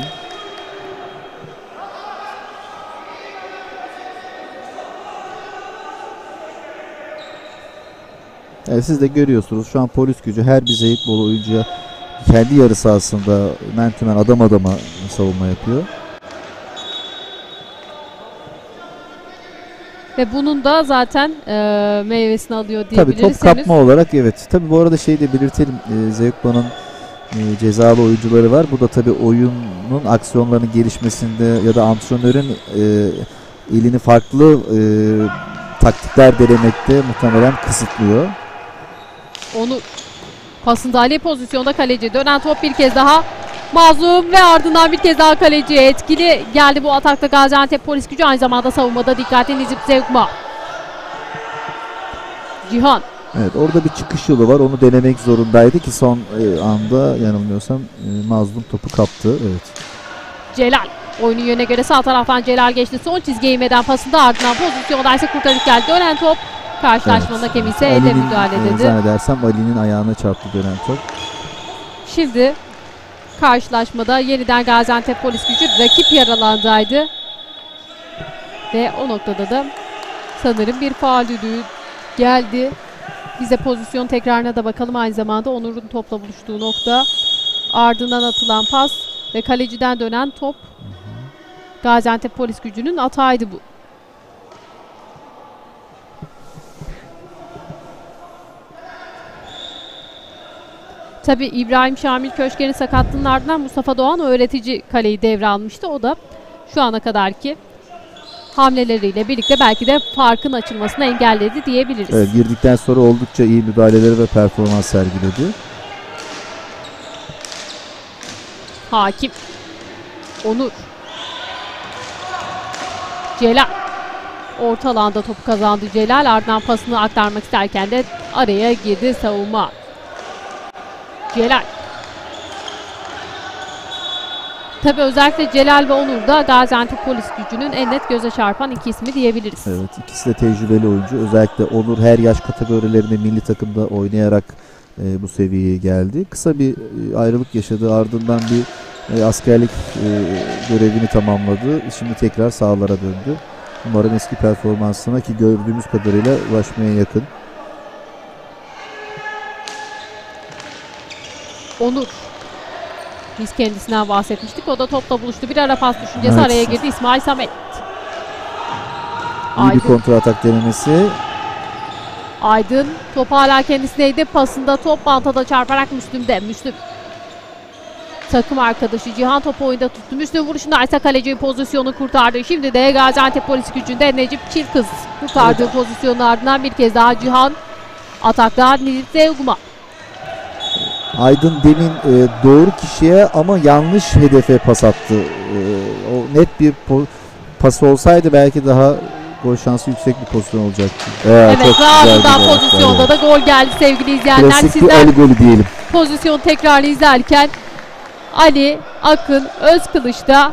Evet, siz de görüyorsunuz şu an Polis Gücü her bir Zeytbolu oyuncuya kendi yarı sahasında mentümen adam adama savunma yapıyor. Ve bunun da zaten e, meyvesini alıyor diyebiliriz. Tabii top kapma olarak evet. Tabii bu arada şeyi de belirtelim. E, Zeytbolu'nun e, cezalı oyuncuları var. Bu da tabii oyunun aksiyonlarının gelişmesinde ya da antrenörün e, elini farklı e, taktikler denemekte muhtemelen kısıtlıyor. Onu pasında Ali pozisyonda kaleci. Dönen top bir kez daha Mazlum ve ardından bir kez daha kaleci. Etkili geldi bu atakta Gaziantep Polis Gücü. Aynı zamanda savunmada dikkatli Nizip Zevkma. Cihan. Evet, orada bir çıkış yolu var. Onu denemek zorundaydı ki son e, anda yanılmıyorsam e, Mazlum topu kaptı. Evet. Celal. Oyunun yönüne göre sağ taraftan Celal geçti. Son çizgiye inmeden pasında, ardından pozisyonda ise kurtarış geldi. Dönen top. Karşılaşmanın Evet. hakemi ise elle müdahale e, dedi. Zannedersem Ali'nin ayağına çarptı dönen top. Şimdi karşılaşmada yeniden Gaziantep Polis Gücü rakip yaralandaydı. Ve o noktada da sanırım bir faul düdüğü geldi. Bize pozisyon tekrarına da bakalım. Aynı zamanda Onur'un topla buluştuğu nokta. Ardından atılan pas ve kaleciden dönen top. Gaziantep Polis Gücü'nün hataydı bu. Tabii İbrahim Şamil Köşker'in sakatlığının ardından Mustafa Doğan öğretici kaleyi devralmıştı. O da şu ana kadarki hamleleriyle birlikte belki de farkın açılmasını engelledi diyebiliriz. Evet, girdikten sonra oldukça iyi müdahaleleri ve performans sergiledi. Hakim. Onur. Celal. Orta alanda topu kazandı Celal. Ardından pasını aktarmak isterken de araya girdi savunma. Celal. Tabii özellikle Celal ve Onur da Gaziantep Polis Gücü'nün en net göze çarpan iki ismi diyebiliriz. Evet, ikisi de tecrübeli oyuncu. Özellikle Onur her yaş kategorilerinde milli takımda oynayarak e, bu seviyeye geldi. Kısa bir e, ayrılık yaşadı. Ardından bir e, askerlik e, görevini tamamladı. Şimdi tekrar sahalara döndü. Umarım eski performansına, ki gördüğümüz kadarıyla, ulaşmaya yakın. Onur. Biz kendisinden bahsetmiştik. O da topla buluştu. Bir ara pas düşüncesi, evet. Araya girdi İsmail Samet. İyi bir kontra atak denemesi. Aydın. Top hala kendisindeydi. Pasında top bantada çarparak Müslüm'de. Müslüm. Takım arkadaşı Cihan topu oyunda tuttu. Müslüm vuruşunda ise kaleci pozisyonu kurtardı. Şimdi de Gaziantep Polis Gücü'nde Necip Çilkız kurtardığı evet. Pozisyonun ardından bir kez daha Cihan. Atakta Nizip Zevkma. Aydın demin e, doğru kişiye ama yanlış hedefe pas attı. E, o net bir pas olsaydı belki daha gol şansı yüksek bir pozisyon olacaktı. Evet, evet, ve ardından pozisyonda evet. da gol geldi sevgili izleyenler. Klasik sizler Ali golü diyelim. Pozisyon tekrarını izlerken Ali Akın Özkılıç'ta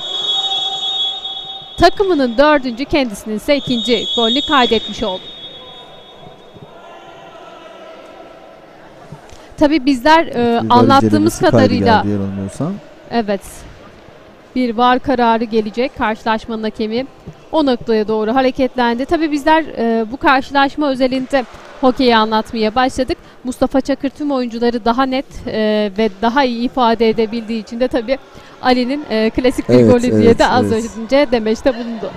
takımının dördüncü, kendisinin ise ikinci golünü kaydetmiş oldu. Tabii bizler e, anlattığımız kadarıyla evet, bir V A R kararı gelecek. Karşılaşmanın hakemi o noktaya doğru hareketlendi. Tabii bizler e, bu karşılaşma özelinde hokeyi anlatmaya başladık. Mustafa Çakır tüm oyuncuları daha net e, ve daha iyi ifade edebildiği için de tabii Ali'nin e, klasik bir evet, golü evet, diye de az evet. önce demeçte bulundu.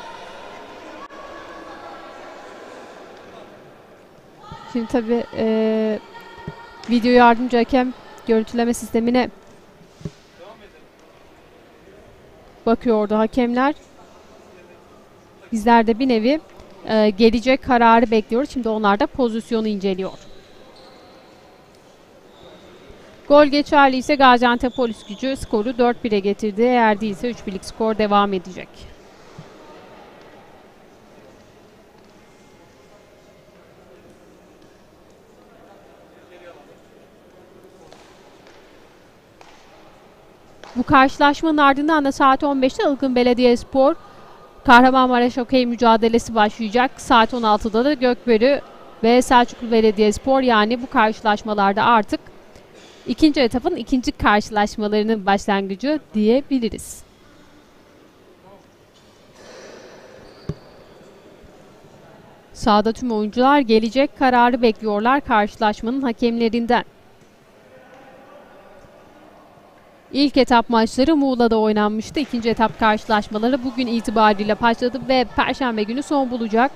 Şimdi tabii e, video yardımcı hakem görüntüleme sistemine bakıyordu hakemler. Bizler de bir nevi e, gelecek kararı bekliyoruz. Şimdi onlar da pozisyonu inceliyor. Gol geçerli ise Gaziantep Polisgücü skoru dört bire getirdi. Eğer değilse üç birlik skor devam edecek. Bu karşılaşmanın ardından da saat on beşte Ilgın Belediyespor Kahramanmaraş Hokey mücadelesi başlayacak. Saat on altıda da Gökbörü ve Selçuklu Belediyespor, yani bu karşılaşmalarda artık ikinci etapın ikinci karşılaşmalarının başlangıcı diyebiliriz. Sahada tüm oyuncular gelecek kararı bekliyorlar karşılaşmanın hakemlerinden. İlk etap maçları Muğla'da oynanmıştı. İkinci etap karşılaşmaları bugün itibariyle başladı ve Perşembe günü son bulacak.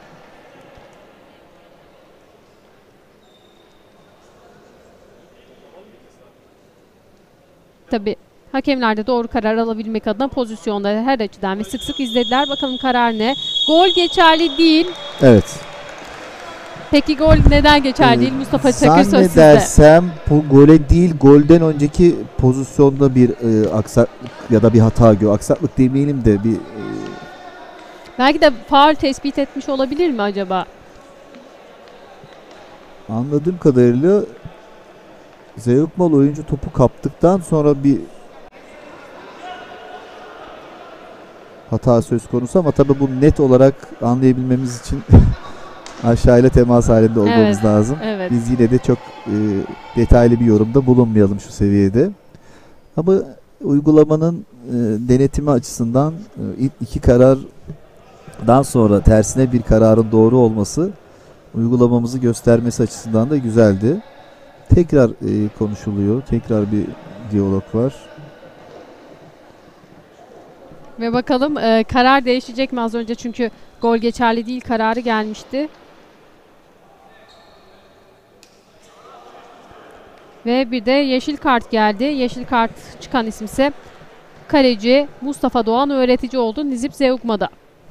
Tabii hakemler de doğru karar alabilmek adına pozisyonları her açıdan ve sık sık izlediler. Bakalım karar ne? Gol geçerli değil. Evet. Peki gol neden geçerli değil? Mustafa Çakır söz sizde. Zannedersem bu gole değil, golden önceki pozisyonda bir e, aksaklık ya da bir hata gör. Aksaklık demeyelim de bir... E... Belki de faul tespit etmiş olabilir mi acaba? Anladığım kadarıyla Zeyukmal oyuncu topu kaptıktan sonra bir hata söz konusu ama tabii bu net olarak anlayabilmemiz için aşağıyla temas halinde olmamız evet, lazım. Evet. Biz yine de çok e, detaylı bir yorumda bulunmayalım şu seviyede. Ama uygulamanın e, denetimi açısından e, ilk iki karardan sonra tersine bir kararın doğru olması uygulamamızı göstermesi açısından da güzeldi. Tekrar e, konuşuluyor. Tekrar bir diyalog var. Ve bakalım e, karar değişecek mi az önce, çünkü gol geçerli değil kararı gelmişti. Ve bir de yeşil kart geldi. Yeşil kart çıkan isimse kaleci Mustafa Doğan öğretici oldu Nizip Zeugma'da.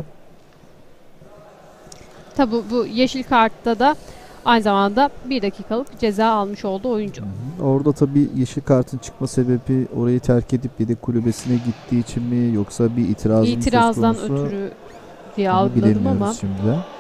Tabi bu yeşil kartta da aynı zamanda bir dakikalık ceza almış oldu oyuncu. Orada tabii yeşil kartın çıkma sebebi orayı terk edip yedek kulübesine gittiği için mi, yoksa bir itiraz mı İtirazdan söz konusu? ötürü diye algıladım ama. Şimdi.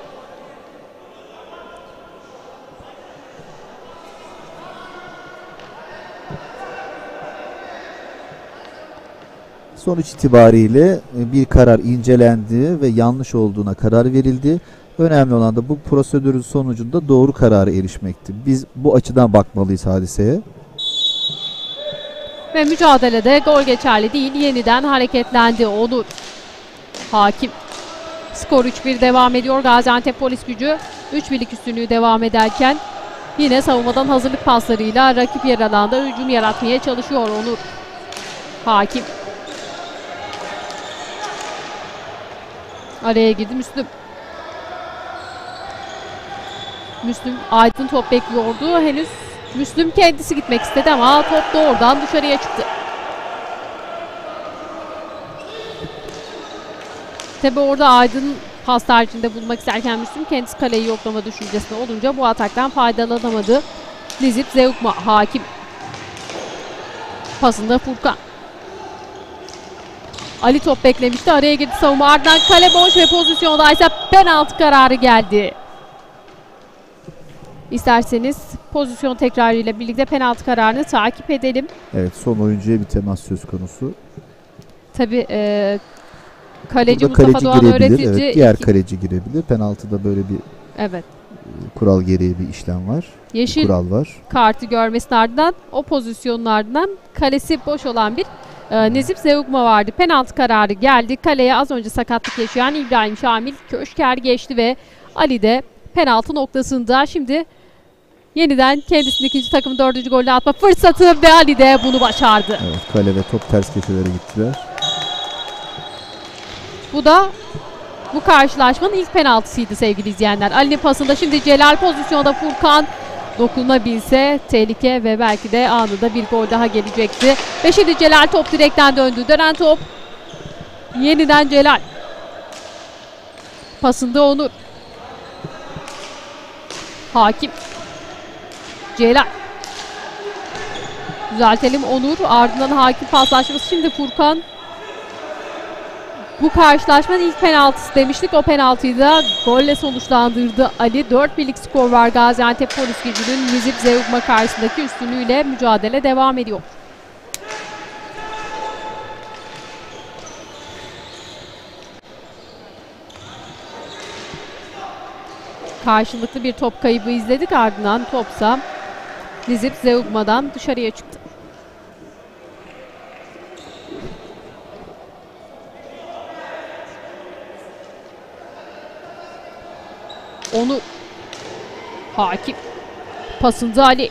Sonuç itibariyle bir karar incelendi ve yanlış olduğuna karar verildi. Önemli olan da bu prosedürün sonucunda doğru karara erişmekti. Biz bu açıdan bakmalıyız hadiseye. Ve mücadelede gol geçerli değil, yeniden hareketlendi Onur. Hakim. Skor üç bir devam ediyor. Gaziantep Polisgücü üç birlik üstünlüğü devam ederken yine savunmadan hazırlık paslarıyla rakip yer alanda hücum yaratmaya çalışıyor Onur. Hakim. Araya girdi Müslüm. Müslüm Aydın top bekliyordu. Henüz Müslüm kendisi gitmek istedi ama top doğrudan dışarıya çıktı. Tabi orada Aydın pas tercihinde bulunmak isterken Müslüm kendisi kaleyi yoklama düşüncesinde olunca bu ataktan faydalanamadı. Nizip Zeugma. Hakim. Pasında Furkan. Ali top beklemişti. Araya girdi savunma. Ardından kale boş ve pozisyondaysa penaltı kararı geldi. İsterseniz pozisyon tekrarıyla birlikte penaltı kararını takip edelim. Evet, son oyuncuya bir temas söz konusu. Tabii e, kaleci burada Mustafa kaleci Doğan girebilir, öğretici. evet, diğer iki... kaleci girebilir. Penaltıda böyle bir evet. e, kural gereği bir işlem var. Yeşil bir kural var. Kartı görmesinin ardından o pozisyonun ardından kalesi boş olan bir e, Nezip Zeugma vardı. Penaltı kararı geldi. Kaleye az önce sakatlık yaşayan İbrahim Şamil Köşker geçti ve Ali de penaltı noktasında şimdi yeniden kendisinin ikinci takımın dördüncü golünü atma fırsatı ve Ali de bunu başardı. Evet, kale ve top ters köşelere gittiler. Bu da bu karşılaşmanın ilk penaltısıydı sevgili izleyenler. Ali'nin pasında şimdi Celal pozisyonda, Furkan dokunabilse tehlike ve belki de anında bir gol daha gelecekti. Ve şimdi Celal top direkten döndü. Dönen top yeniden Celal. Pasında Onur. Hakim. Celal. Düzeltelim, Onur. Ardından Hakim paslaşması. Şimdi Furkan. Bu karşılaşmanın ilk penaltısı demiştik. O penaltıyı da golle sonuçlandırdı Ali. dört birlik skor var. Gaziantep Polis Gücü'nün Nizip Zeugma karşısındaki üstünlüğüyle mücadele devam ediyor. Karşılıklı bir top kaybı izledik. Ardından topsa Nizip Zeugma'dan dışarıya çıktı. Onu Hakim pasında Ali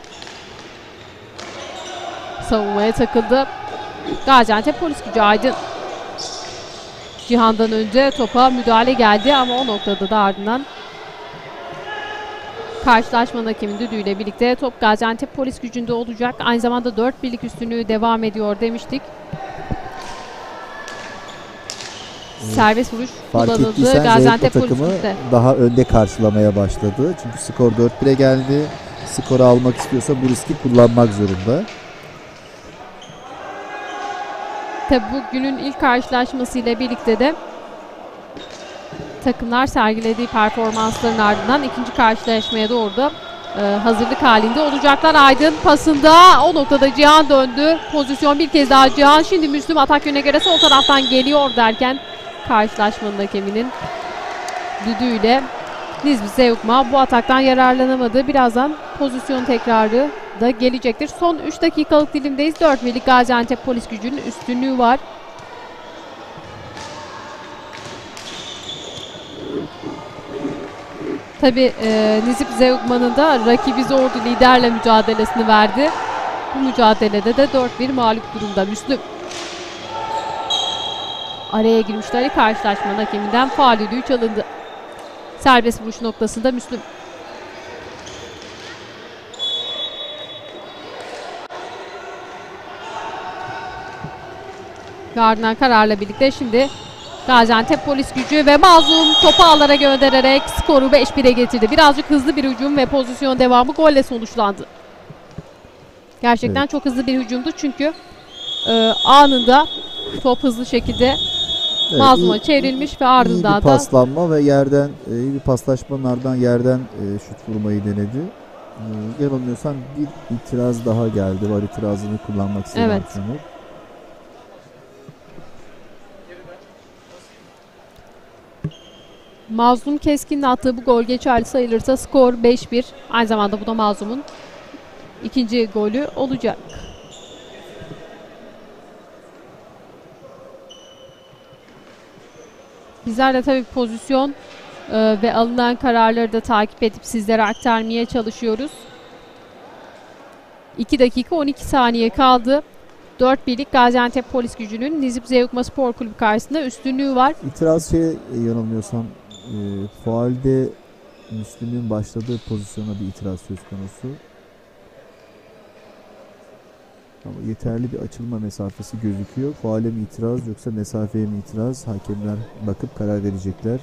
savunmaya takıldı. Gaziantep Polis Gücü Aydın. Cihan'dan önce topa müdahale geldi ama o noktada da ardından karşılaşmanın hakemin düdüğüyle birlikte top Gaziantep Polis Gücü'nde olacak. Aynı zamanda dört birlik üstünlüğü devam ediyor demiştik. Serbest vuruş Fark kullanıldı. ettiysen Gaziantep Zeugma Polis takımı Gücü'nde. daha önde karşılamaya başladı. Çünkü skor dört bire geldi. Skoru almak istiyorsa bu riski kullanmak zorunda. Tabi bugünün ilk karşılaşmasıyla birlikte de takımlar sergilediği performansların ardından ikinci karşılaşmaya doğru da e, hazırlık halinde olacaklar. Aydın pasında o noktada Cihan döndü. Pozisyon bir kez daha Cihan. Şimdi Müslüm atak yönüne göre sol taraftan geliyor derken karşılaşmanın hakeminin düdüğüyle Nizip Zeugma bu ataktan yararlanamadı. Birazdan pozisyon tekrarı da gelecektir. Son üç dakikalık dilimdeyiz. dört birlik Gaziantep Polis Gücü'nün üstünlüğü var. Tabi e, Nizip Zeugma'nın da rakibi zordu, liderle mücadelesini verdi. Bu mücadelede de dört bir mağlup durumda Müslüm. Araya girmişler. Karşılaşmanın hakeminden faul düdüğü çalındı. Serbest vuruş noktasında Müslüm. Ve ardından kararla birlikte şimdi Gaziantep Polis Gücü ve Mazlum topu ağlara göndererek skoru beş bire getirdi. Birazcık hızlı bir hücum ve pozisyon devamı golle sonuçlandı. Gerçekten evet, çok hızlı bir hücumdu çünkü e, anında top hızlı şekilde evet, Mazlum'a çevrilmiş ve ardından iyi bir paslanma da ve yerden iyi bir paslaşmanın ardından yerden e, şut vurmayı denedi. E, yanılmıyorsam bir itiraz daha geldi. Var itirazını kullanmak istedi evet. antrenör. Mazlum Keskin'in attığı bu gol geçerli sayılırsa skor beş bir. Aynı zamanda bu da Mazlum'un ikinci golü olacak. Bizler de tabii pozisyon e, ve alınan kararları da takip edip sizlere aktarmaya çalışıyoruz. iki dakika on iki saniye kaldı. dört birlik Gaziantep Polis Gücü'nün Nizip Zeugma Spor Kulübü karşısında üstünlüğü var. İtiraz şey yanılmıyorsam e, faalde Müslüm'ün başladığı pozisyona bir itiraz söz konusu. Ama yeterli bir açılma mesafesi gözüküyor. Faale mi itiraz yoksa mesafeye mi itiraz? Hakemler bakıp karar verecekler.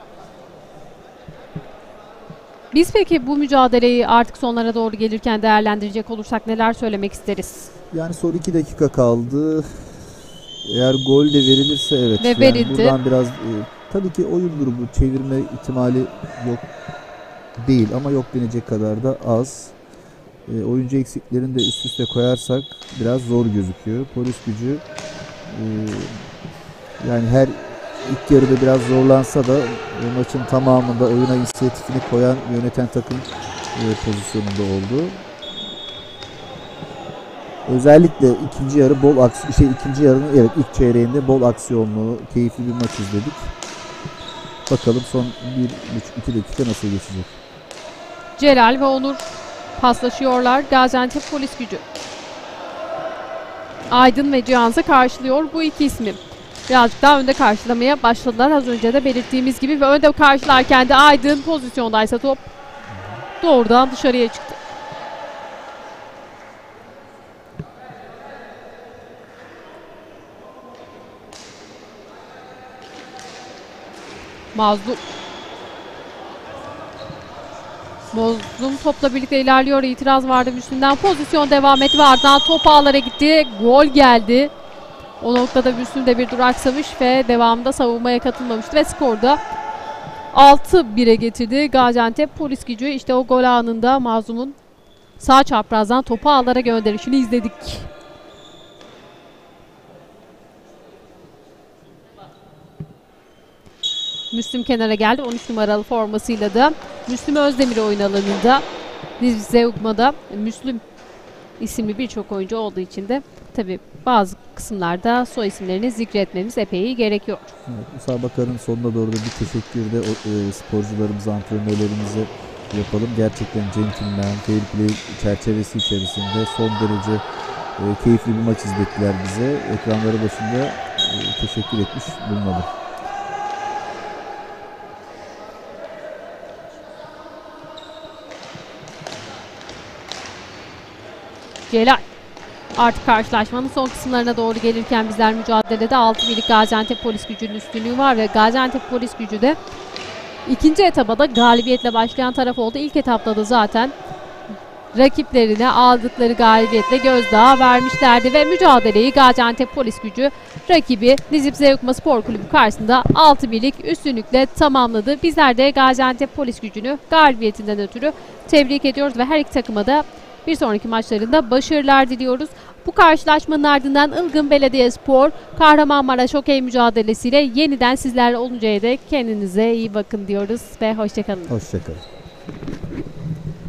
Biz peki bu mücadeleyi artık sonlara doğru gelirken değerlendirecek olursak neler söylemek isteriz? Yani son iki dakika kaldı. Eğer gol de verilirse evet. Ve yani verildi. Buradan biraz e, tabii ki oyundur bu. Çevirme ihtimali yok değil ama yok denecek kadar da az. E, oyuncu eksiklerini de üst üste koyarsak biraz zor gözüküyor. Polis Gücü e, yani her ilk yarıda biraz zorlansa da e, maçın tamamında oyuna inisiyatifini koyan, yöneten takım e, pozisyonunda oldu. Özellikle ikinci yarı bol aksiyon, şey ikinci yarının evet ilk çeyreğinde bol aksiyonlu, keyifli bir maç izledik. Bakalım son bir buçuk iki dakika nasıl geçecek. Celal ve Onur paslaşıyorlar. Gaziantep Polis Gücü. Aydın ve Cihan'sı karşılıyor bu iki ismi. Birazcık daha önde karşılamaya başladılar. Az önce de belirttiğimiz gibi ve önde karşılarken de Aydın pozisyondaysa top doğrudan dışarıya çıktı. Mazlum. Mazlum topla birlikte ilerliyor. İtiraz vardı Müslüm'den. Pozisyon devam etti ve ardından top ağlara gitti. Gol geldi. O noktada Müslüm de bir duraksamış ve devamında savunmaya katılmamıştı ve skorda altı bire getirdi Gaziantep Polisgücü. İşte o gol anında Mazlum'un sağ çaprazdan topu ağlara gönderişini izledik. Müslüm kenara geldi. on üç numaralı formasıyla da Müslüm Özdemir oyun alanında. Zeugma'da Müslüm isimli birçok oyuncu olduğu için de tabii bazı kısımlarda soy isimlerini zikretmemiz epey gerekiyor. Evet, müsabakanın sonuna doğru da bir teşekkür de o, e, sporcularımıza, antrenörlerimize yapalım. Gerçekten centilmen, fair play çerçevesi içerisinde son derece e, keyifli bir maç izlettiler bize. Ekranları başında e, teşekkür etmiş bulunalım. Celal artık karşılaşmanın son kısımlarına doğru gelirken bizler mücadelede altı birlik Gaziantep Polisgücü'nün üstünlüğü var ve Gaziantep Polisgücü de ikinci etaba da galibiyetle başlayan taraf oldu. İlk etapta da zaten rakiplerine aldıkları galibiyetle gözdağı vermişlerdi ve mücadeleyi Gaziantep Polisgücü rakibi Nizip Zeugma Spor Kulübü karşısında altı birlik üstünlükle tamamladı. Bizler de Gaziantep Polisgücü'nü galibiyetinden ötürü tebrik ediyoruz ve her iki takıma da bir sonraki maçlarında başarılar diliyoruz. Bu karşılaşmanın ardından Ilgın Belediyespor Kahramanmaraş hokey mücadelesiyle yeniden sizlerle oluncaya dek kendinize iyi bakın diyoruz ve hoşçakalın. Hoşçakalın.